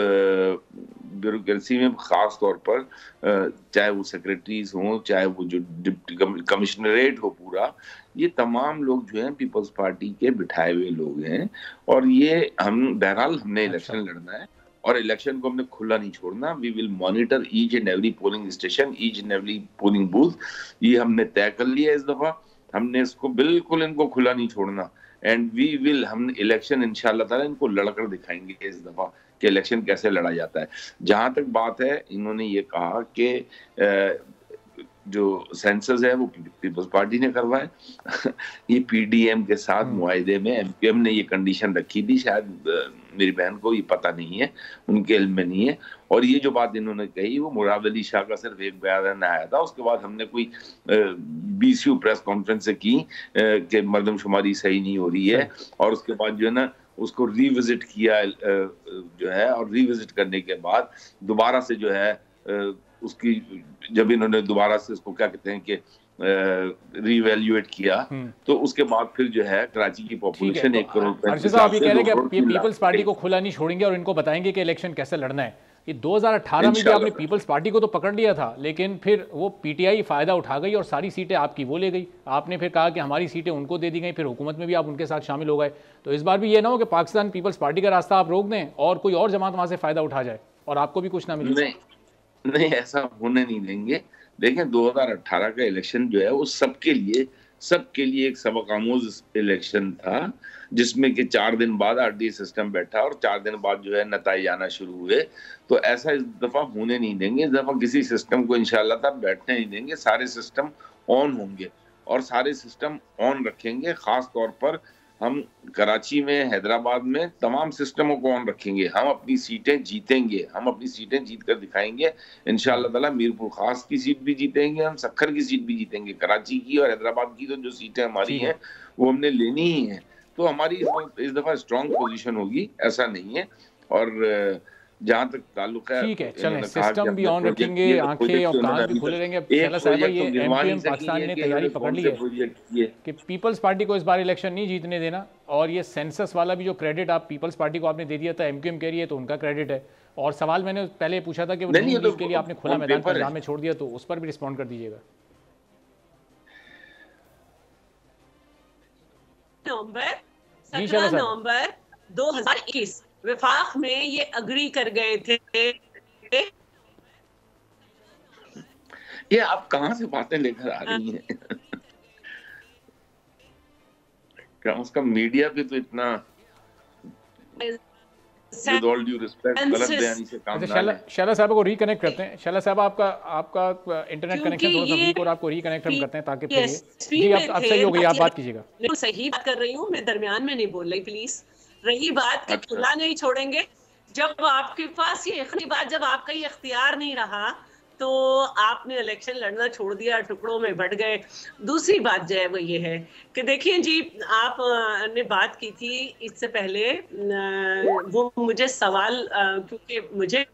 [SPEAKER 5] ब्यूरोक्रेसी में खास तौर पर चाहे वो सेक्रेटरीज हों, चाहे वो जो डिप्टी कमिश्नरेट हो पूरा, ये तमाम लोग जो हैं पीपल्स पार्टी के बिठाए हुए लोग हैं। और ये हम बहरहाल हमने इलेक्शन लड़ना है, और इलेक्शन को हमने खुला नहीं छोड़ना। We will monitor each and every polling station, each and every polling booth, ये हमने तय कर लिया इस दफा। हमने इसको बिल्कुल इनको खुला नहीं छोड़ना, एंड वी विल हम इलेक्शन इंशाल्लाह ताला इनको लड़कर दिखाएंगे इस दफा कि इलेक्शन कैसे लड़ा जाता है। जहां तक बात है, इन्होंने ये कहा कि जो सेंसस है वो पीपल्स पार्टी ने करवाए ये पीडीएम के साथ मुआहिदे में एमपीएम ने ये कंडीशन रखी थी, शायद मेरी बहन को ये पता नहीं है, उनके इल्म में नहीं है। और ये जो बात इन्होंने कही वो मुराद अली शाह का सिर्फ एक बयान आया था, उसके बाद हमने कोई बीसीयू प्रेस कॉन्फ्रेंस से की कि मर्दमशुमारी सही नहीं हो रही है, और उसके बाद जो है ना उसको रिविजिट किया जो है, और रिविजिट करने के बाद दोबारा से जो है उसकी जब इन्होंने दोबारा से उसको क्या कहते हैं कि रीवैल्यूएट किया, तो उसके बाद फिर जो है कराची की पॉपुलेशन एक करोड़
[SPEAKER 2] अर्शद साहब ये कह रहे हैं कि पीपल्स पार्टी को खुला नहीं छोड़ेंगे और इनको बताएंगे कि इलेक्शन कैसे लड़ना है। ये दो हज़ार अठारह में भी आपने पीपल्स पार्टी को तो पकड़ लिया था, लेकिन फिर वो पीटीआई फ़ायदा उठा गई और सारी सीटें आपकी वो ले गई। आपने फिर कहा कि हमारी सीटें उनको दे दी गई, फिर हुकूमत में भी आप उनके साथ शामिल हो गए। तो इस बार भी ये ना हो कि पाकिस्तान पीपल्स पार्टी का रास्ता आप रोक दें और कोई और जमात वहाँ से फ़ायदा उठा जाए और आपको भी कुछ ना मिले।
[SPEAKER 5] नहीं नहीं, ऐसा होने नहीं देंगे। देखें, दो हज़ार अठारह का इलेक्शन जो है वो सबके लिए सबके लिए एक सबक आमूज इलेक्शन था, जिसमें कि चार दिन बाद आरटी सिस्टम बैठा और चार दिन बाद जो है नताइज आना शुरू हुए। तो ऐसा इस दफा होने नहीं देंगे। इस दफा किसी सिस्टम को इंशाल्लाह तब बैठने नहीं देंगे। सारे सिस्टम ऑन होंगे और सारे सिस्टम ऑन रखेंगे। खास तौर पर हम कराची में, हैदराबाद में तमाम सिस्टमों को ऑन रखेंगे। हम अपनी सीटें जीतेंगे, हम अपनी सीटें जीत कर दिखाएंगे इंशाअल्लाह ताला। मीरपुर खास की सीट भी जीतेंगे, हम सक्खर की सीट भी जीतेंगे। कराची की और हैदराबाद की तो जो सीटें हमारी हैं वो हमने लेनी ही है। तो हमारी इस दफा स्ट्रॉन्ग पोजीशन होगी, ऐसा नहीं है। और जहाँ तक ताल्लुक है,
[SPEAKER 2] ठीक है, चलें, सिस्टम भी ऑन रखेंगे, आंखें और कान भी खुले रहेंगे। शैला साहिबा, ये एमक्यूएम पाकिस्तान ने तैयारी पकड़ ली है कि पीपल्स पार्टी को इस बार इलेक्शन नहीं जीतने देना, और ये सेंसस वाला भी जो क्रेडिट आप पीपल्स पार्टी को आपने दे दिया था, एमक्यूएम कह रही है तो उनका क्रेडिट है। और सवाल मैंने पहले पूछा था कि वो नून लीग के लिए आपने खुला मैदान पंजाब में छोड़ दिया, तो उस पर भी रिस्पॉन्ड कर दीजिएगा।
[SPEAKER 4] नवंबर सत्रह नवंबर दो हज़ार इक्कीस विफाक में ये अग्री कर गए थे।
[SPEAKER 5] ये आप कहां से बातें लेकर आ रही हैं? क्या उसका मीडिया पे तो इतना, with all due respect, गलत बयानी से काम ना लें।
[SPEAKER 2] शैला साहब को रिकनेक्ट करते हैं। शैला साहब, आपका आपका इंटरनेट कनेक्शन थोड़ा सा वीक और आपको रिकनेक्ट हम करते हैं ताकि फिर जी अब अब सही हो गई, आप बात कीजिएगा।
[SPEAKER 4] मैं सही बात कर रही हूँ, मैं दरमियान में नहीं बोल रही, प्लीज। रही बात कि खुला नहीं छोड़ेंगे, जब आपके पास ये इतनी बात, जब आपका ये इख्तियार नहीं रहा तो आपने इलेक्शन लड़ना छोड़ दिया, टुकड़ों में बढ़ गए। दूसरी बात जो है वो ये है कि देखिए जी, आपने बात की थी इससे पहले, वो मुझे सवाल, क्योंकि मुझे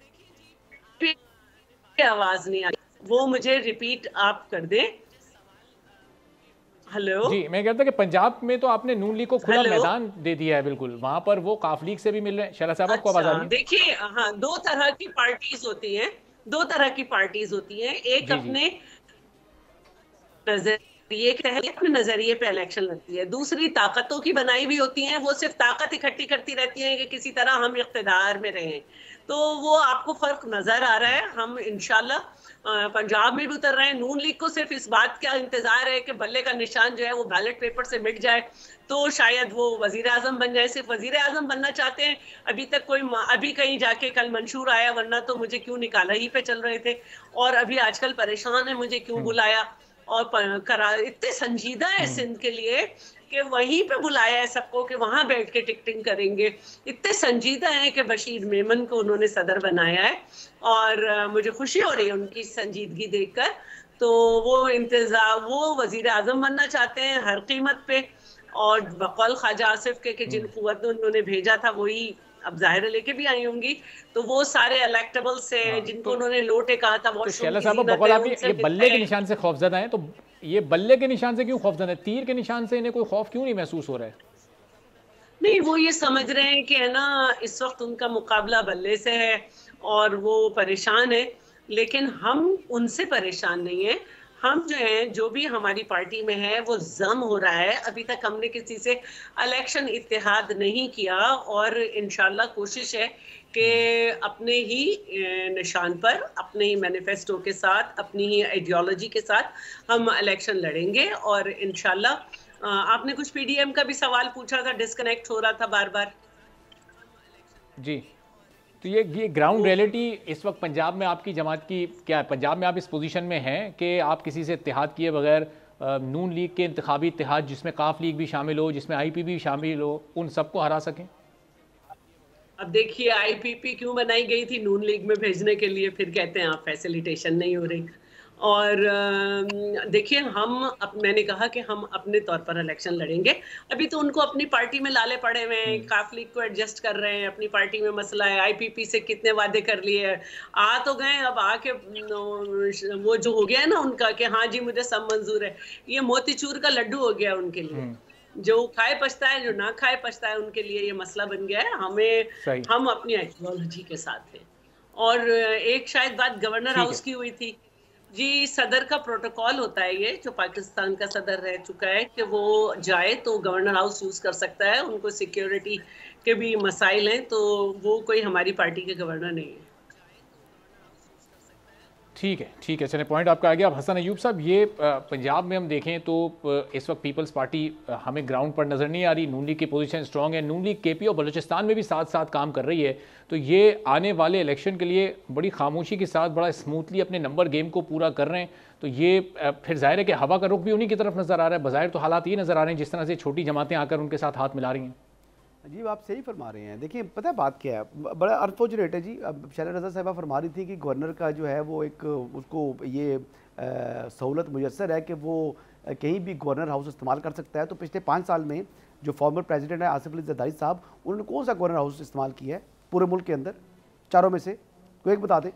[SPEAKER 4] आवाज नहीं आ रही, वो मुझे रिपीट आप कर दें। हेलो
[SPEAKER 2] जी, मैं कहता कि पंजाब में तो आपने नून लीग को खुला मैदान दे दिया है, बिल्कुल वहां पर वो काफ लीग से भी मिल रहे हैं। शैला साहब, आपको आवाज आ रही है?
[SPEAKER 4] देखिए, हाँ, दो तरह की पार्टीज होती हैं, दो तरह की पार्टीज होती हैं। एक अपने नजरिए के तहत अपने नजरिए पे इलेक्शन लड़ती है, दूसरी ताकतों की बनाई हुई होती हैं, वो सिर्फ ताकत इकट्ठी करती रहती हैं कि किसी तरह हम इख्तिदार में रहें। तो वो आपको फर्क नजर आ रहा है। हम इंशाल्लाह पंजाब में भी उतर रहे हैं। नून लीग को सिर्फ इस बात का इंतजार है कि बल्ले का निशान जो है वो बैलेट पेपर से मिट जाए, तो शायद वो वजीर आजम बन जाए। सिर्फ वजीर आजम बनना चाहते हैं। अभी तक कोई, अभी कहीं जाके कल मंशूर आया, वरना तो मुझे क्यों निकाला ही पे चल रहे थे, और अभी आजकल परेशान है मुझे क्यों बुलाया, और करा इतने संजीदा है सिंध के लिए कि वहीं पे बुलाया है सबको कि वहां बैठ के टिकटिंग करेंगे। इतने संजीदा है कि बशीर मेमन को उन्होंने सदर बनाया है, और मुझे खुशी हो रही है उनकी संजीदगी देखकर। तो वो इंतजार, वो वजीर आजम बनना चाहते हैं हर कीमत पे, और बकौल ख्वाजा आसिफ के कि जिन कुव्वत उन्होंने भेजा था वही अब जाहिर लेके भी आई होंगी। तो वो सारे इलेक्टेबल से जिनको उन्होंने लोटे कहा था, वो
[SPEAKER 2] शैला साहब, बकौल आप ये बल्ले के निशान से खौफजदा हैं, तो ये बल्ले के निशान से क्यों खौफजदा है? तीर के निशान से इन्हें कोई खौफ क्यों नहीं महसूस हो रहा है?
[SPEAKER 4] नहीं, वो ये समझ रहे हैं कि है ना, इस वक्त उनका मुकाबला बल्ले से है और वो परेशान है, लेकिन हम उनसे परेशान नहीं है। हम जो है, जो भी हमारी पार्टी में है वो जम हो रहा है। अभी तक हमने किसी से इलेक्शन इत्तेहाद नहीं किया, और इंशाल्लाह कोशिश है कि अपने ही निशान पर, अपने ही मैनिफेस्टो के साथ, अपनी ही आइडियोलॉजी के साथ हम इलेक्शन लड़ेंगे। और इंशाल्लाह, आपने कुछ पीडीएम का भी सवाल पूछा था, डिस्कनेक्ट हो रहा था बार बार।
[SPEAKER 2] जी, तो ये ये ग्राउंड रियलिटी इस वक्त पंजाब में आपकी जमात की क्या है? पंजाब में आप इस पोजीशन में हैं कि आप किसी से इत्तेहाद किए बगैर नून लीग के इंतखाबी इत्तेहाद, जिसमें काफ लीग भी शामिल हो, जिसमें आईपीपी भी शामिल हो, उन सबको हरा सकें?
[SPEAKER 4] अब देखिए, आईपीपी क्यों बनाई गई थी? नून लीग में भेजने के लिए। फिर कहते हैं आप फैसिलिटेशन नहीं हो रही। और देखिए, हम अब मैंने कहा कि हम अपने तौर पर इलेक्शन लड़ेंगे। अभी तो उनको अपनी पार्टी में लाले पड़े हुए हैं, काफ लीग को एडजस्ट कर रहे हैं, अपनी पार्टी में मसला है। आईपीपी से कितने वादे कर लिए, आ तो गए, अब आके वो जो हो गया है ना उनका कि हाँ जी मुझे सब मंजूर है, ये मोतीचूर का लड्डू हो गया उनके लिए। जो खाए पछता है, जो ना खाए पछता है, उनके लिए ये मसला बन गया है। हमें हम अपनी आइडियोलॉजी के साथ हैं, और एक शायद बात गवर्नर हाउस की हुई थी जी। सदर का प्रोटोकॉल होता है ये, जो पाकिस्तान का सदर रह चुका है, कि वो जाए तो गवर्नर हाउस यूज कर सकता है। उनको सिक्योरिटी के भी मसाइल हैं, तो वो कोई हमारी पार्टी के गवर्नर नहीं है।
[SPEAKER 2] ठीक है, ठीक है, चलिए पॉइंट आपका आ गया। अब हसन अयूब साहब, ये पंजाब में हम देखें तो इस वक्त पीपल्स पार्टी हमें ग्राउंड पर नज़र नहीं आ रही। नून लीग की पोजीशन स्ट्रांग है, नून लीग केपी और बलूचिस्तान में भी साथ साथ काम कर रही है। तो ये आने वाले इलेक्शन के लिए बड़ी खामोशी के साथ बड़ा स्मूथली अपने नंबर गेम को पूरा कर रहे हैं। तो ये फिर जाहिर है कि हवा का रुख भी उन्हीं की तरफ नज़र आ रहा है। बज़ाहिर तो हालात ये नज़र आ रहे हैं जिस तरह से छोटी जमातें आकर उनके साथ हाथ मिला रही हैं।
[SPEAKER 3] जी आप सही फरमा रहे हैं। देखिए पता है बात क्या है, बड़ा अनफॉर्चुनेट है जी। अब शैला रज़ा साहिबा फरमा रही थी कि गवर्नर का जो है वो एक उसको ये सहूलत मुयसर है कि वो कहीं भी गवर्नर हाउस इस्तेमाल कर सकता है। तो पिछले पाँच साल में जो फॉर्मर प्रेसिडेंट है आसिफ अली ज़रदारी साहब, उन्होंने कौन सा गवर्नर हाउस इस्तेमाल किया है पूरे मुल्क के अंदर? चारों में से कोई एक बता दे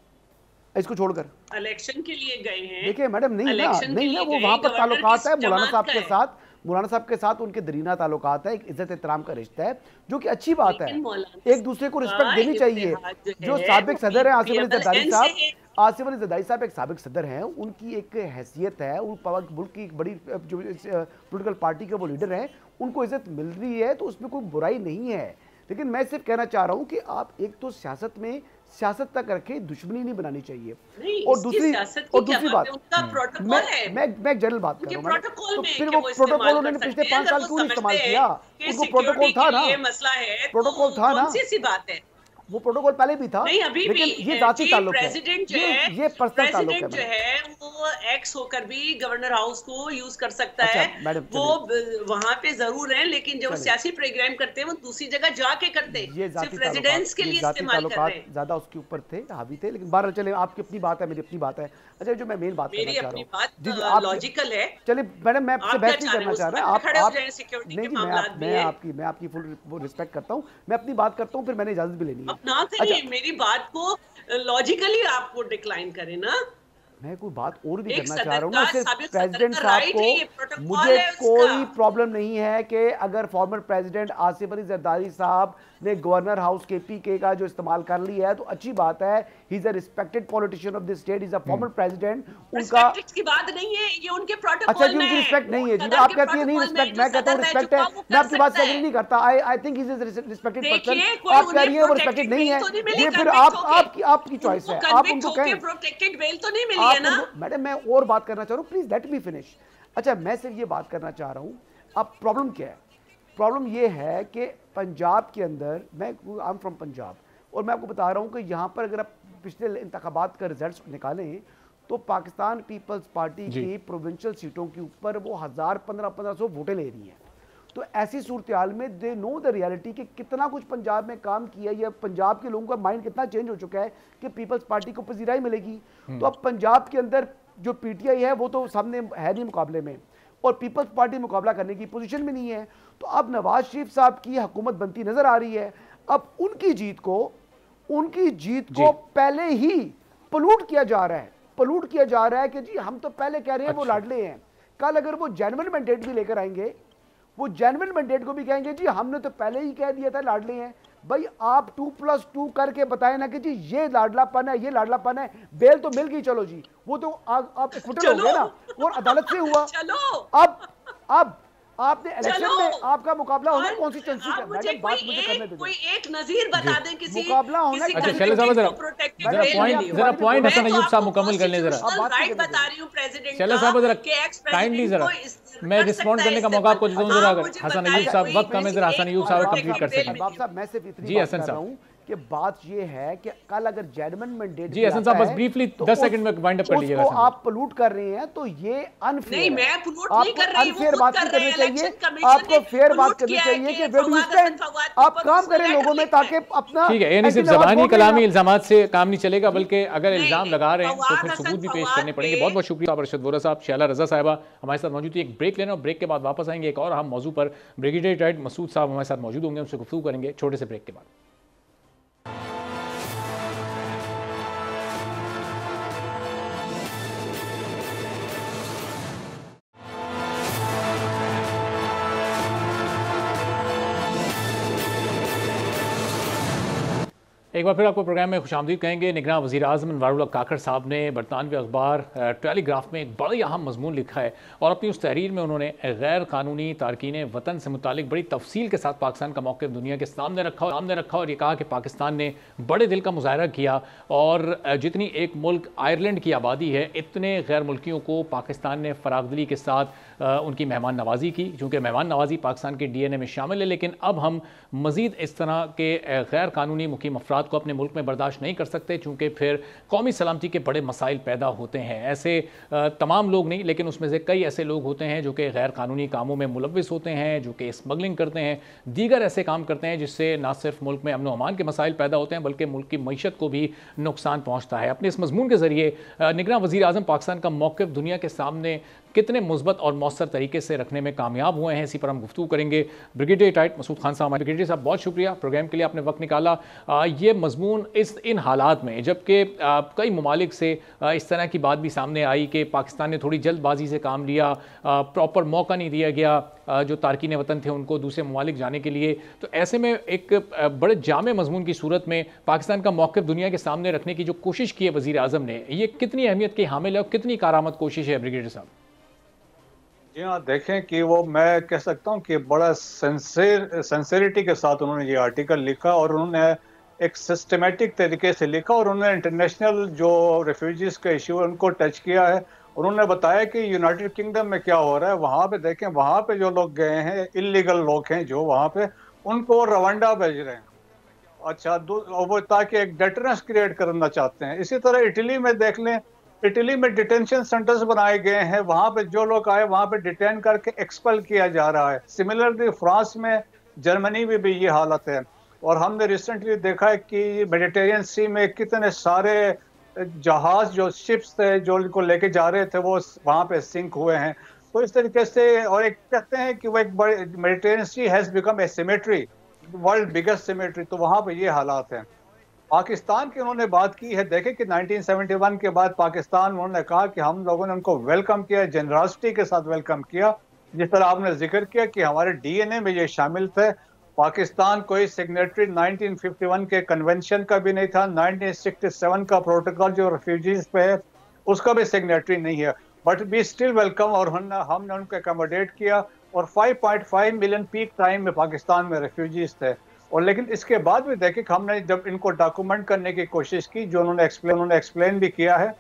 [SPEAKER 3] इसको छोड़कर।
[SPEAKER 4] इलेक्शन के लिए गए हैं।
[SPEAKER 3] देखिए मैडम, नहीं ना, नहीं ना, वो वहाँ पर ताल्लुकात है मौलाना साहब के साथ, मौलाना साहब के साथ उनके दरीना ताल्लुकात है, एक इज्जत एहतराम का रिश्ता है, जो कि अच्छी बात है। एक दूसरे को रिस्पेक्ट देनी चाहिए। जो साबिक सदर है आसिफ अली ज़रदारी साहब, आसिफ अली ज़रदारी साहब एक साबिक सदर हैं, उनकी एक हैसियत है, उन मुल्क की एक बड़ी जो पॉलिटिकल पार्टी के वो लीडर हैं, उनको इज्जत मिल रही है, तो उसमें कोई बुराई नहीं है। लेकिन मैं सिर्फ कहना चाह रहा हूँ कि आप एक तो सियासत में सियासत तक रखे, दुश्मनी नहीं बनानी चाहिए। और दूसरी और दूसरी बात, मैं मैं मैं एक जनरल बात कर रहा हूँ, तो फिर वो प्रोटोकॉल उन्होंने पिछले पाँच साल क्यों नहीं इस्तेमाल किया? उनको प्रोटोकॉल था ना, प्रोटोकॉल था ना,
[SPEAKER 4] सी बात है।
[SPEAKER 3] वो प्रोटोकॉल पहले भी था,
[SPEAKER 4] नहीं अभी
[SPEAKER 3] लेकिन
[SPEAKER 4] भी
[SPEAKER 3] ये जाती ताल्लुक है,
[SPEAKER 4] प्रेसिडेंट जो
[SPEAKER 3] ये
[SPEAKER 4] है,
[SPEAKER 3] ये पर्सनल ताल्लुक है।
[SPEAKER 4] जो है वो एक्स होकर भी गवर्नर हाउस को यूज कर सकता
[SPEAKER 3] अच्छा,
[SPEAKER 4] है।
[SPEAKER 3] मैडम
[SPEAKER 4] वो वहाँ पे जरूर है, लेकिन जब सियासी प्रोग्राम करते हैं वो दूसरी जगह जाके करते हैं।
[SPEAKER 3] ये
[SPEAKER 4] सिर्फ रेजिडेंस के लिए इस्तेमाल कर रहे हैं।
[SPEAKER 3] ज्यादा उसके ऊपर थे, हावी थे। लेकिन बाहर चले, आपकी अपनी बात है, मेरी अपनी बात है। अच्छा, जो मैं मेन बात करना चाह रहा हूँ जी, आप
[SPEAKER 4] लॉजिकल है।
[SPEAKER 3] चलिए मैडम, मैं आपसे बहस नहीं करना चाह रहा, आप आप नहीं, मैं आपकी मैं आपकी फुल रिस्पेक्ट करता हूँ, मैं अपनी बात करता हूँ, फिर मैंने इजाजत भी लेनी है।
[SPEAKER 4] मेरी बात को लॉजिकली आपको डिक्लाइन करें ना।
[SPEAKER 3] मैं कोई बात और भी करना चाह रहा हूँ ना, सिर्फ प्रेसिडेंट साहब को, मुझे कोई प्रॉब्लम नहीं है कि अगर फॉर्मर प्रेसिडेंट आसिफ अली ज़रदारी साहब ने गवर्नर हाउस के पी के का जो इस्तेमाल कर लिया है तो अच्छी बात है। He is a respected politician of this state, is a former president. उनका
[SPEAKER 4] की बात नहीं है, ये उनके प्रोटोकॉल
[SPEAKER 3] अच्छा जी, उनकी रिस्पेक्ट नहीं है जी। आप कहती है नहीं रिस्पेक्ट, मैं कहता हूँ रिस्पेक्ट है। मैं आपकी बात से एग्री नहीं करता। I I think he is a respected person. आप कह रही है वो रिस्पेक्टेड नहीं है, ये फिर आप आपकी आपकी चॉइस है, आप उनको कहें।
[SPEAKER 4] प्रोटेक्टेड बेल तो नहीं मिली है ना
[SPEAKER 3] मैडम। मैं और बात करना चाह रहा हूँ, प्लीज लेट मी फिनिश। अच्छा, मैं सिर्फ ये बात करना चाह रहा हूँ, अब प्रॉब्लम क्या है? प्रॉब्लम ये है कि पंजाब के अंदर, मैं आई एम फ्रॉम पंजाब, और मैं आपको बता रहा हूँ कि यहाँ पर अगर आप पिछले इंतखाबात का रिजल्ट निकालें तो पाकिस्तान पीपल्स पार्टी की प्रोविंशियल सीटों के ऊपर वो हज़ार पंद्रह पंद्रह सौ वोटें ले रही हैं। तो ऐसी सूरत हाल में दे नो द रियलिटी कि कितना कुछ पंजाब में काम किया, या पंजाब के लोगों का माइंड कितना चेंज हो चुका है कि पीपल्स पार्टी को पजीराई मिलेगी। तो अब पंजाब के अंदर जो पीटीआई है वो तो सामने है नहीं मुकाबले में, और पीपल्स पार्टी मुकाबला करने की पोजीशन में नहीं है। तो अब नवाज शरीफ साहब की हुकूमत बनती नजर आ रही है। अब उनकी जीत को उनकी जीत को पहले ही पलूट किया जा रहा है, पलूट किया जा रहा है कि जी हम तो पहले कह रहे हैं अच्छा। वो लाडले हैं। कल अगर वो जेन्युइन मैंडेट भी लेकर आएंगे, वो जेन्युइन मैंडेट को भी कहेंगे जी हमने तो पहले ही कह दिया था लाडले हैं। भाई आप टू प्लस टू करके बताए ना कि जी ये लाडलापन है, ये लाडलापन है, बेल तो मिल गई, चलो जी, वो तो आप एक्विटल हो गए ना, वो अदालत से हुआ। अब अब आपने इलेक्शन में आपका मुकाबला होना कॉन्स्टिट्यूएंसी का। मैडम बात मुझे करने दीजिए,
[SPEAKER 4] कोई एक नजीर बता दें किसी
[SPEAKER 3] मुकाबला होना।
[SPEAKER 2] अच्छा शैला साहब जरा जरा पॉइंट जरा पॉइंट हसन अयूब साहब मुकम्मल कर लें जरा।
[SPEAKER 4] राइट बता रही हूं प्रेसिडेंट
[SPEAKER 2] शैला साहब जरा काइंडली जरा मैं रिस्पॉन्ड करने का मौका आपको देता हूं। जरा अगर हसन अयूब साहब वक्त कम है, जरा हसन अयूब साहब कंप्लीट कर सकें।
[SPEAKER 3] बाप साहब मैं सिर्फ इतनी बात कर रहा हूं कि बात ये है कि कल अगर जेन्युइन मैंडेट
[SPEAKER 2] जी हसन साहब बस ब्रीफली दस सेकंड में वाइंड अप कर लीजिएगा।
[SPEAKER 3] उसको आप पोल्यूट कर रहे हैं तो ये अनफेयर
[SPEAKER 4] नहीं, मैं पोल्यूट नहीं कर रही हूं,
[SPEAKER 3] अनफेयर बात नहीं करनी चाहिए, आपको फेयर बात करनी चाहिए कि वेयर डू यू स्टैंड। आप काम करें लोगों में ताकि अपना
[SPEAKER 2] ठीक है, ये नहीं सिर्फ ज़बानी कलामी इल्जामात से काम नहीं चलेगा, बल्कि अगर इल्जाम लगा रहे हैं तो फिर सबूत भी पेश करने पड़ेंगे। बहुत बहुत शुक्रिया अरशद वोरा साहब, शैला रज़ा साहिबा हमारे साथ मौजूद थी। एक ब्रेक लेना और ब्रेक के बाद वापस आएंगे एक और अहम मौजू पर। ब्रिगेडियर रिटायर्ड मसूद साहब हमारे साथ मौजूद होंगे, उनसे गुफ्तगू करेंगे छोटे से ब्रेक के बाद। एक बार फिर आपको प्रोग्राम में खुशामदीद कहेंगे। निगरान वज़ीर आज़म अनवारुल हक काकड़ साहब ने बरतानवी अखबार टेलीग्राफ में एक बड़ा ही अहम मजमून लिखा है और अपनी उस तहरीर में उन्होंने गैर कानूनी तारकीन वतन से मुतालिक बड़ी तफसील के साथ पाकिस्तान का मौक़िफ़ दुनिया के सामने रखा सामने रखा और ये कहा कि पाकिस्तान ने बड़े दिल का मुजाहरा किया और जितनी एक मुल्क आयरलैंड की आबादी है इतने गैर मुल्कियों को पाकिस्तान ने फरागदिली के साथ उनकी मेहमान नवाजी की, चूँकि मेहमान नवाजी पाकिस्तान के डी एन ए में शामिल है। लेकिन अब हम मज़ीद इस तरह के गैर कानूनी मुकीम अफराद को अपने मुल्क में बर्दाश्त नहीं कर सकते, चूँकि फिर कौमी सलामती के बड़े मसाइल पैदा होते हैं। ऐसे तमाम लोग नहीं, लेकिन उसमें से कई ऐसे लोग होते हैं जो कि गैर कानूनी कामों में मुलविस होते हैं, जो कि स्मगलिंग करते हैं, दीगर ऐसे काम करते हैं जिससे ना सिर्फ मुल्क में अमन व अमान के मसाइल पैदा होते हैं बल्कि मुल्क की मईशत को भी नुकसान पहुँचता है। अपने इस मजमून के ज़रिए निगरान वज़ीर आज़म पाकिस्तान का मौक़िफ़ दुनिया के सामने कितने मुस्बत और मौसर तरीके से रखने में कामयाब हुए हैं, इसी पर हम गुफ्तगू करेंगे। ब्रिगेडियर टाइट मसूद खान साहब, ब्रिगेडियर साहब बहुत शुक्रिया प्रोग्राम के लिए, आपने वक्त निकाला। आ, ये मजमून इस इन हालात में जबकि कई ममालिक से आ, इस तरह की बात भी सामने आई कि पाकिस्तान ने थोड़ी जल्दबाजी से काम लिया, प्रॉपर मौका नहीं दिया गया आ, जो तारकीन वतन थे उनको दूसरे ममालिक जाने के लिए, तो ऐसे में एक बड़े जामे मजमून की सूरत में पाकिस्तान का मौक़िफ़ दुनिया के सामने रखने की जो कोशिश की है वज़ीर आज़म ने, ये कितनी अहमियत की हामिल है और कितनी कारामद कोशिश है ब्रिगेडियर साहब?
[SPEAKER 6] जी हाँ, देखें कि वो मैं कह सकता हूँ कि बड़ा सेंसियर सेंसियरिटी के साथ उन्होंने ये आर्टिकल लिखा और उन्होंने एक सिस्टमेटिक तरीके से लिखा और उन्होंने इंटरनेशनल जो रेफ्यूजीज का इशू है उनको टच किया है। उन्होंने बताया कि यूनाइटेड किंगडम में क्या हो रहा है, वहाँ पे देखें, वहाँ पे जो लोग गए हैं इलीगल लोग हैं जो वहाँ पे, उनको रवांडा भेज रहे हैं। अच्छा, वो ताकि एक डेटरेंस क्रिएट करना चाहते हैं। इसी तरह इटली में देख लें, इटली में डिटेंशन सेंटर्स बनाए गए हैं, वहां पे जो लोग आए वहां पे डिटेन करके एक्सपेल किया जा रहा है। सिमिलरली फ्रांस में, जर्मनी में भी ये हालत है। और हमने रिसेंटली देखा है कि मेडिटेरियन सी में कितने सारे जहाज जो शिप्स थे जो इनको लेके जा रहे थे वो वहां पे सिंक हुए हैं। तो इस तरीके से, और एक कहते हैं कि वो एक बड़े Mediterranean sea has become a cemetery, world biggest cemetery, तो वहां पे ये हालात हैं। पाकिस्तान की उन्होंने बात की है, देखें कि नाइनटीन सेवेंटी वन के बाद पाकिस्तान, उन्होंने कहा कि हम लोगों ने उनको वेलकम किया, जनरॉसिटी के साथ वेलकम किया। जिस तरह आपने जिक्र किया कि हमारे डीएनए में ये शामिल थे। पाकिस्तान कोई सिग्नेटरी नाइनटीन फिफ्टी वन के कन्वेंशन का भी नहीं था, नाइनटीन सिक्सटी सेवन का प्रोटोकॉल जो रेफ्यूजीज पे है उसका भी सिग्नेटरी नहीं है, बट वी स्टिल वेलकम, और हमने हमने उनको एकोमोडेट किया। और five point five million peak time में पाकिस्तान में रेफ्यूजीज थे। और लेकिन इसके बाद भी देखें कि हमने जब इनको डॉक्यूमेंट करने की कोशिश की, जो उन्होंने एक्सप्लेन उन्होंने एक्सप्लेन भी किया है,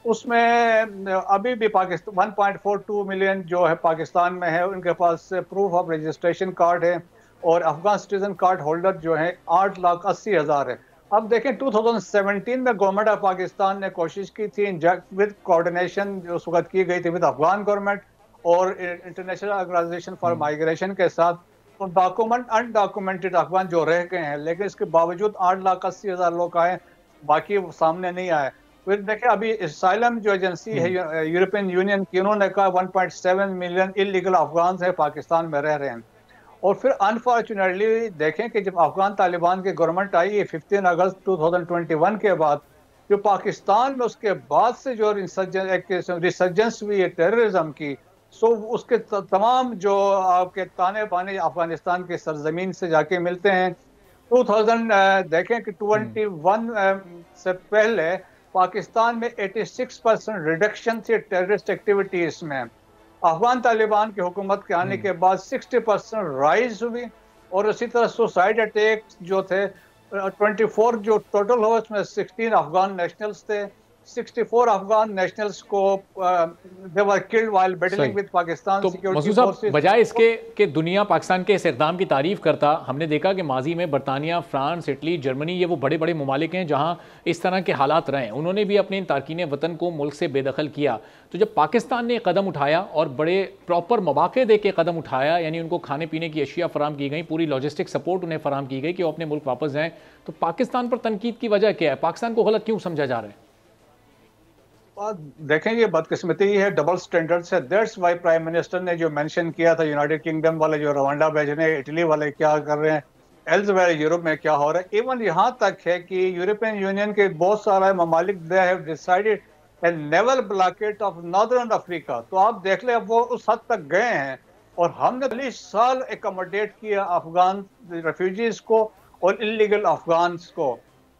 [SPEAKER 6] उसमें अभी भी Pakistan one point four two million जो है पाकिस्तान में है, उनके पास प्रूफ ऑफ रजिस्ट्रेशन कार्ड है, और अफगान सिटीजन कार्ड होल्डर जो है आठ लाख अस्सी हज़ार है। अब देखें टू थाउजेंड सेवेंटीन में गवर्नमेंट ऑफ पाकिस्तान ने कोशिश की थी विद कोऑर्डिनेशन जो उस वक्त की गई थी विद अफगान गवर्नमेंट और इंटरनेशनल ऑर्गेनाइजेशन फॉर माइग्रेशन के साथ, तो डॉक्यूमेंट अनडॉक्यूमेंटेड अफगान जो रह गए हैं, लेकिन इसके बावजूद आठ लाख अस्सी हज़ार लोग आए, बाकी सामने नहीं आए। फिर देखें अभी असाइलम जो एजेंसी है यूरोपियन यूनियन की, उन्होंने कहा one point seven million illegal Afghan है पाकिस्तान में रह रहे हैं। और फिर अनफॉर्चुनेटली देखें कि जब अफगान तालिबान की गवर्नमेंट आई है fifteen August two thousand twenty one के बाद, जो पाकिस्तान में उसके बाद से जो रिसर्जेंस हुई है टेररिज्म की, सो उसके तमाम जो आपके ताने बाने अफगानिस्तान के सरजमीन से जाके मिलते हैं। टू थाउजेंड देखें कि ट्वेंटी वन से पहले पाकिस्तान में छियासी परसेंट रिडक्शन थी टेररिस्ट एक्टिविटीज में। अफगान तालिबान की हुकूमत के आने के बाद साठ परसेंट राइज हुई। और इसी तरह सुसाइड अटैक जो थे चौबीस जो टोटल हुआ उसमें सोलह अफगान नेशनल्स थे, चौंसठ अफगान नेशनल्स को they were killed while battling with Pakistan security forces.
[SPEAKER 2] बजाय इसके कि दुनिया पाकिस्तान के इस इक़दाम की तारीफ करता, हमने देखा कि माजी में बरतानिया, फ्रांस, इटली, जर्मनी, ये वो बड़े बड़े ममालिक हैं जहाँ इस तरह के हालात रहे, उन्होंने भी अपने तारकीन वतन को मुल्क से बेदखल किया। तो जब पाकिस्तान ने कदम उठाया और बड़े प्रॉपर मौक़े दे के कदम उठाया, यानी उनको खाने पीने की अशिया फराम की गई, पूरी लॉजिस्टिक सपोर्ट उन्हें फराम की गई कि वो अपने मुल्क वापस जाएँ, तो पाकिस्तान पर तनकीद की वजह क्या है? पाकिस्तान को गलत क्यों समझा जा रहा है?
[SPEAKER 6] देखें ये बदकिस्मती है, डबल स्टैंडर्ड है। दैट्स वाई प्राइम मिनिस्टर ने जो मेंशन किया था यूनाइटेड किंगडम वाले जो रवांडा भेज रहे हैं, इटली वाले क्या कर रहे हैं, एल्सवेयर यूरोप में क्या हो रहा है। इवन यहाँ तक है कि यूरोपियन यूनियन के बहुत सारे ममालिक they have decided a naval blockade of northern Africa. तो आप देख ले, अब वो उस हद तक गए हैं। और हमने चालीस साल एकोमोडेट किया अफगान रेफ्यूजीज को और इलीगल अफगान्स को।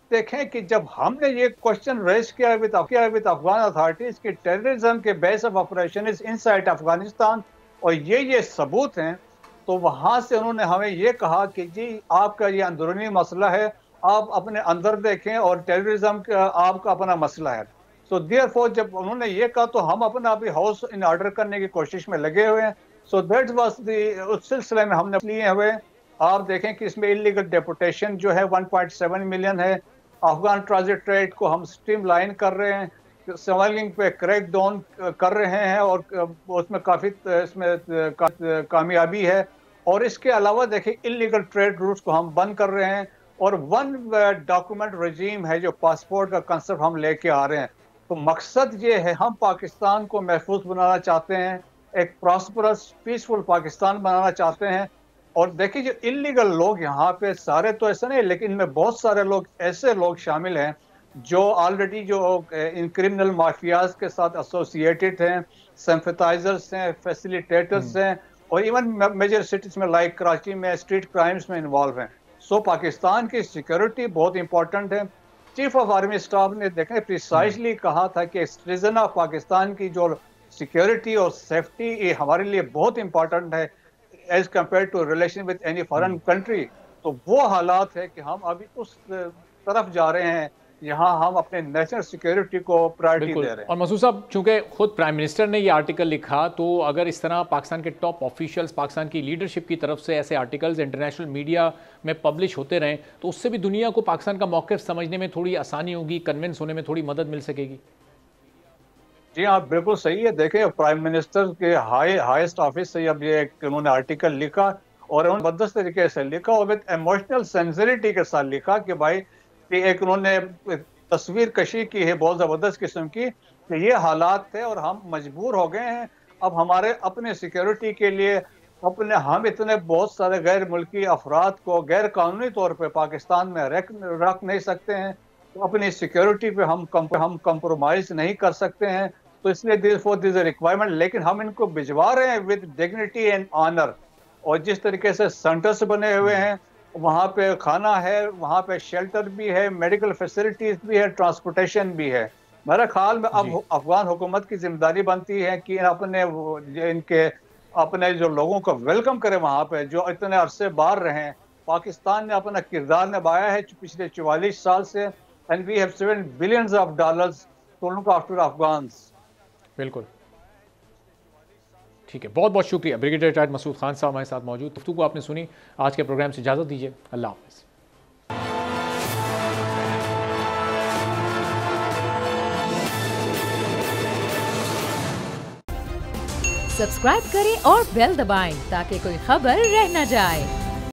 [SPEAKER 6] देखें कि जब हमने ये क्वेश्चन रेज किया विद विद अफगान अथॉरिटीज कि टेररिज्म के base of operation is inside Afghanistan और ये ये सबूत हैं, तो वहाँ से उन्होंने हमें ये कहा कि जी आपका ये अंदरूनी मसला है, आप अपने अंदर देखें और टेररिज्म का आपका अपना मसला है। सो देयरफॉर जब उन्होंने ये कहा तो हम अपना अभी हाउस इन ऑर्डर करने की कोशिश में लगे हुए हैं। सो दैट वाज द उस सिलसिले में हमने लिए हुए। आप देखें कि इसमें इलीगल डेपुटेशन जो है वन पॉइंट सेवन मिलियन है। अफगान ट्रांजिट ट्रेड को हम स्ट्रीमलाइन कर रहे हैं, स्मगलिंग पे क्रैक डाउन कर रहे हैं और उसमें काफ़ी इसमें का, कामयाबी है। और इसके अलावा देखिए इलीगल ट्रेड रूट्स को हम बंद कर रहे हैं और वन डॉक्यूमेंट रजीम है जो पासपोर्ट का कंसेप्ट हम लेके आ रहे हैं। तो मकसद ये है, हम पाकिस्तान को महफूज बनाना चाहते हैं, एक प्रॉस्परस पीसफुल पाकिस्तान बनाना चाहते हैं। और देखिए जो इलीगल लोग यहाँ पे सारे तो ऐसे नहीं, लेकिन इनमें बहुत सारे लोग ऐसे लोग शामिल हैं जो ऑलरेडी जो इन क्रिमिनल माफियाज के साथ एसोसिएटेड हैं, सिंपैथाइजर्स हैं, फैसिलिटेटर्स हैं और इवन मेजर सिटीज में लाइक कराची में स्ट्रीट क्राइम्स में इन्वॉल्व हैं। सो पाकिस्तान की सिक्योरिटी बहुत इंपॉर्टेंट है। चीफ ऑफ आर्मी स्टाफ ने देखें प्रिसाइजली कहा था कि सिटीजन ऑफ पाकिस्तान की जो सिक्योरिटी और सेफ्टी ये हमारे लिए बहुत इंपॉर्टेंट है as compare to relation with any foreign country. तो वो हालात है कि हम अभी उस तरफ जा रहे हैं, यहाँ हम अपने नेशनल सिक्योरिटी को प्रायोरिटी दे रहे हैं।
[SPEAKER 2] और मसूद साहब, चूंकि खुद प्राइम मिनिस्टर ने ये आर्टिकल लिखा, तो अगर इस तरह पाकिस्तान के टॉप ऑफिशियल्स, पाकिस्तान की लीडरशिप की तरफ से ऐसे आर्टिकल्स इंटरनेशनल मीडिया में पब्लिश होते रहें, तो उससे भी दुनिया को पाकिस्तान का मौक़िफ़ समझने में थोड़ी आसानी होगी, कन्विंस होने में थोड़ी मदद मिल सकेगी।
[SPEAKER 6] जी हाँ, बिल्कुल सही है। देखिए प्राइम मिनिस्टर के हाई हाईएस्ट ऑफिस से अब ये उन्होंने आर्टिकल लिखा और उन्होंने जबरदस्त तरीके से लिखा और विद इमोशनल सेंसिटिविटी के साथ लिखा कि भाई कि एक उन्होंने तस्वीर कशी की है बहुत ज़बरदस्त किस्म की कि ये हालात थे और हम मजबूर हो गए हैं अब हमारे अपने सिक्योरिटी के लिए अपने हम इतने बहुत सारे गैर मुल्की अफराद को गैर कानूनी तौर पे पाकिस्तान में रख रख नहीं सकते हैं, तो अपनी सिक्योरिटी पे हम कम, हम कंप्रोमाइज़ नहीं कर सकते हैं। तो इसलिए दिस फॉर दिस रिक्वायरमेंट, लेकिन हम इनको भिजवा रहे हैं विद डिग्निटी एंड ऑनर। और जिस तरीके से सेंटर्स बने हुए हैं, वहाँ पे खाना है, वहाँ पे शेल्टर भी है, मेडिकल फैसिलिटीज भी है, ट्रांसपोर्टेशन भी है। मेरे ख्याल में अब अफगान हुकूमत की जिम्मेदारी बनती है कि अपने इनके अपने जो लोगों को वेलकम करे वहाँ पे जो इतने अरसे बाहर रहे। पाकिस्तान ने अपना किरदार निभाया है पिछले चौवालीस साल से and we have seven billions of dollars to look after Afghans.
[SPEAKER 2] बिल्कुल ठीक है, बहुत बहुत शुक्रिया। ब्रिगेडियर रिटायर्ड मसूद खान साहब हमारे साथ मौजूद। गुफ्तगू आपने सुनी। आज के प्रोग्राम से इजाज़त दीजिए। अल्लाह हाफ़िज़।
[SPEAKER 1] सब्सक्राइब करें और बेल दबाएं ताकि कोई खबर रह न जाए।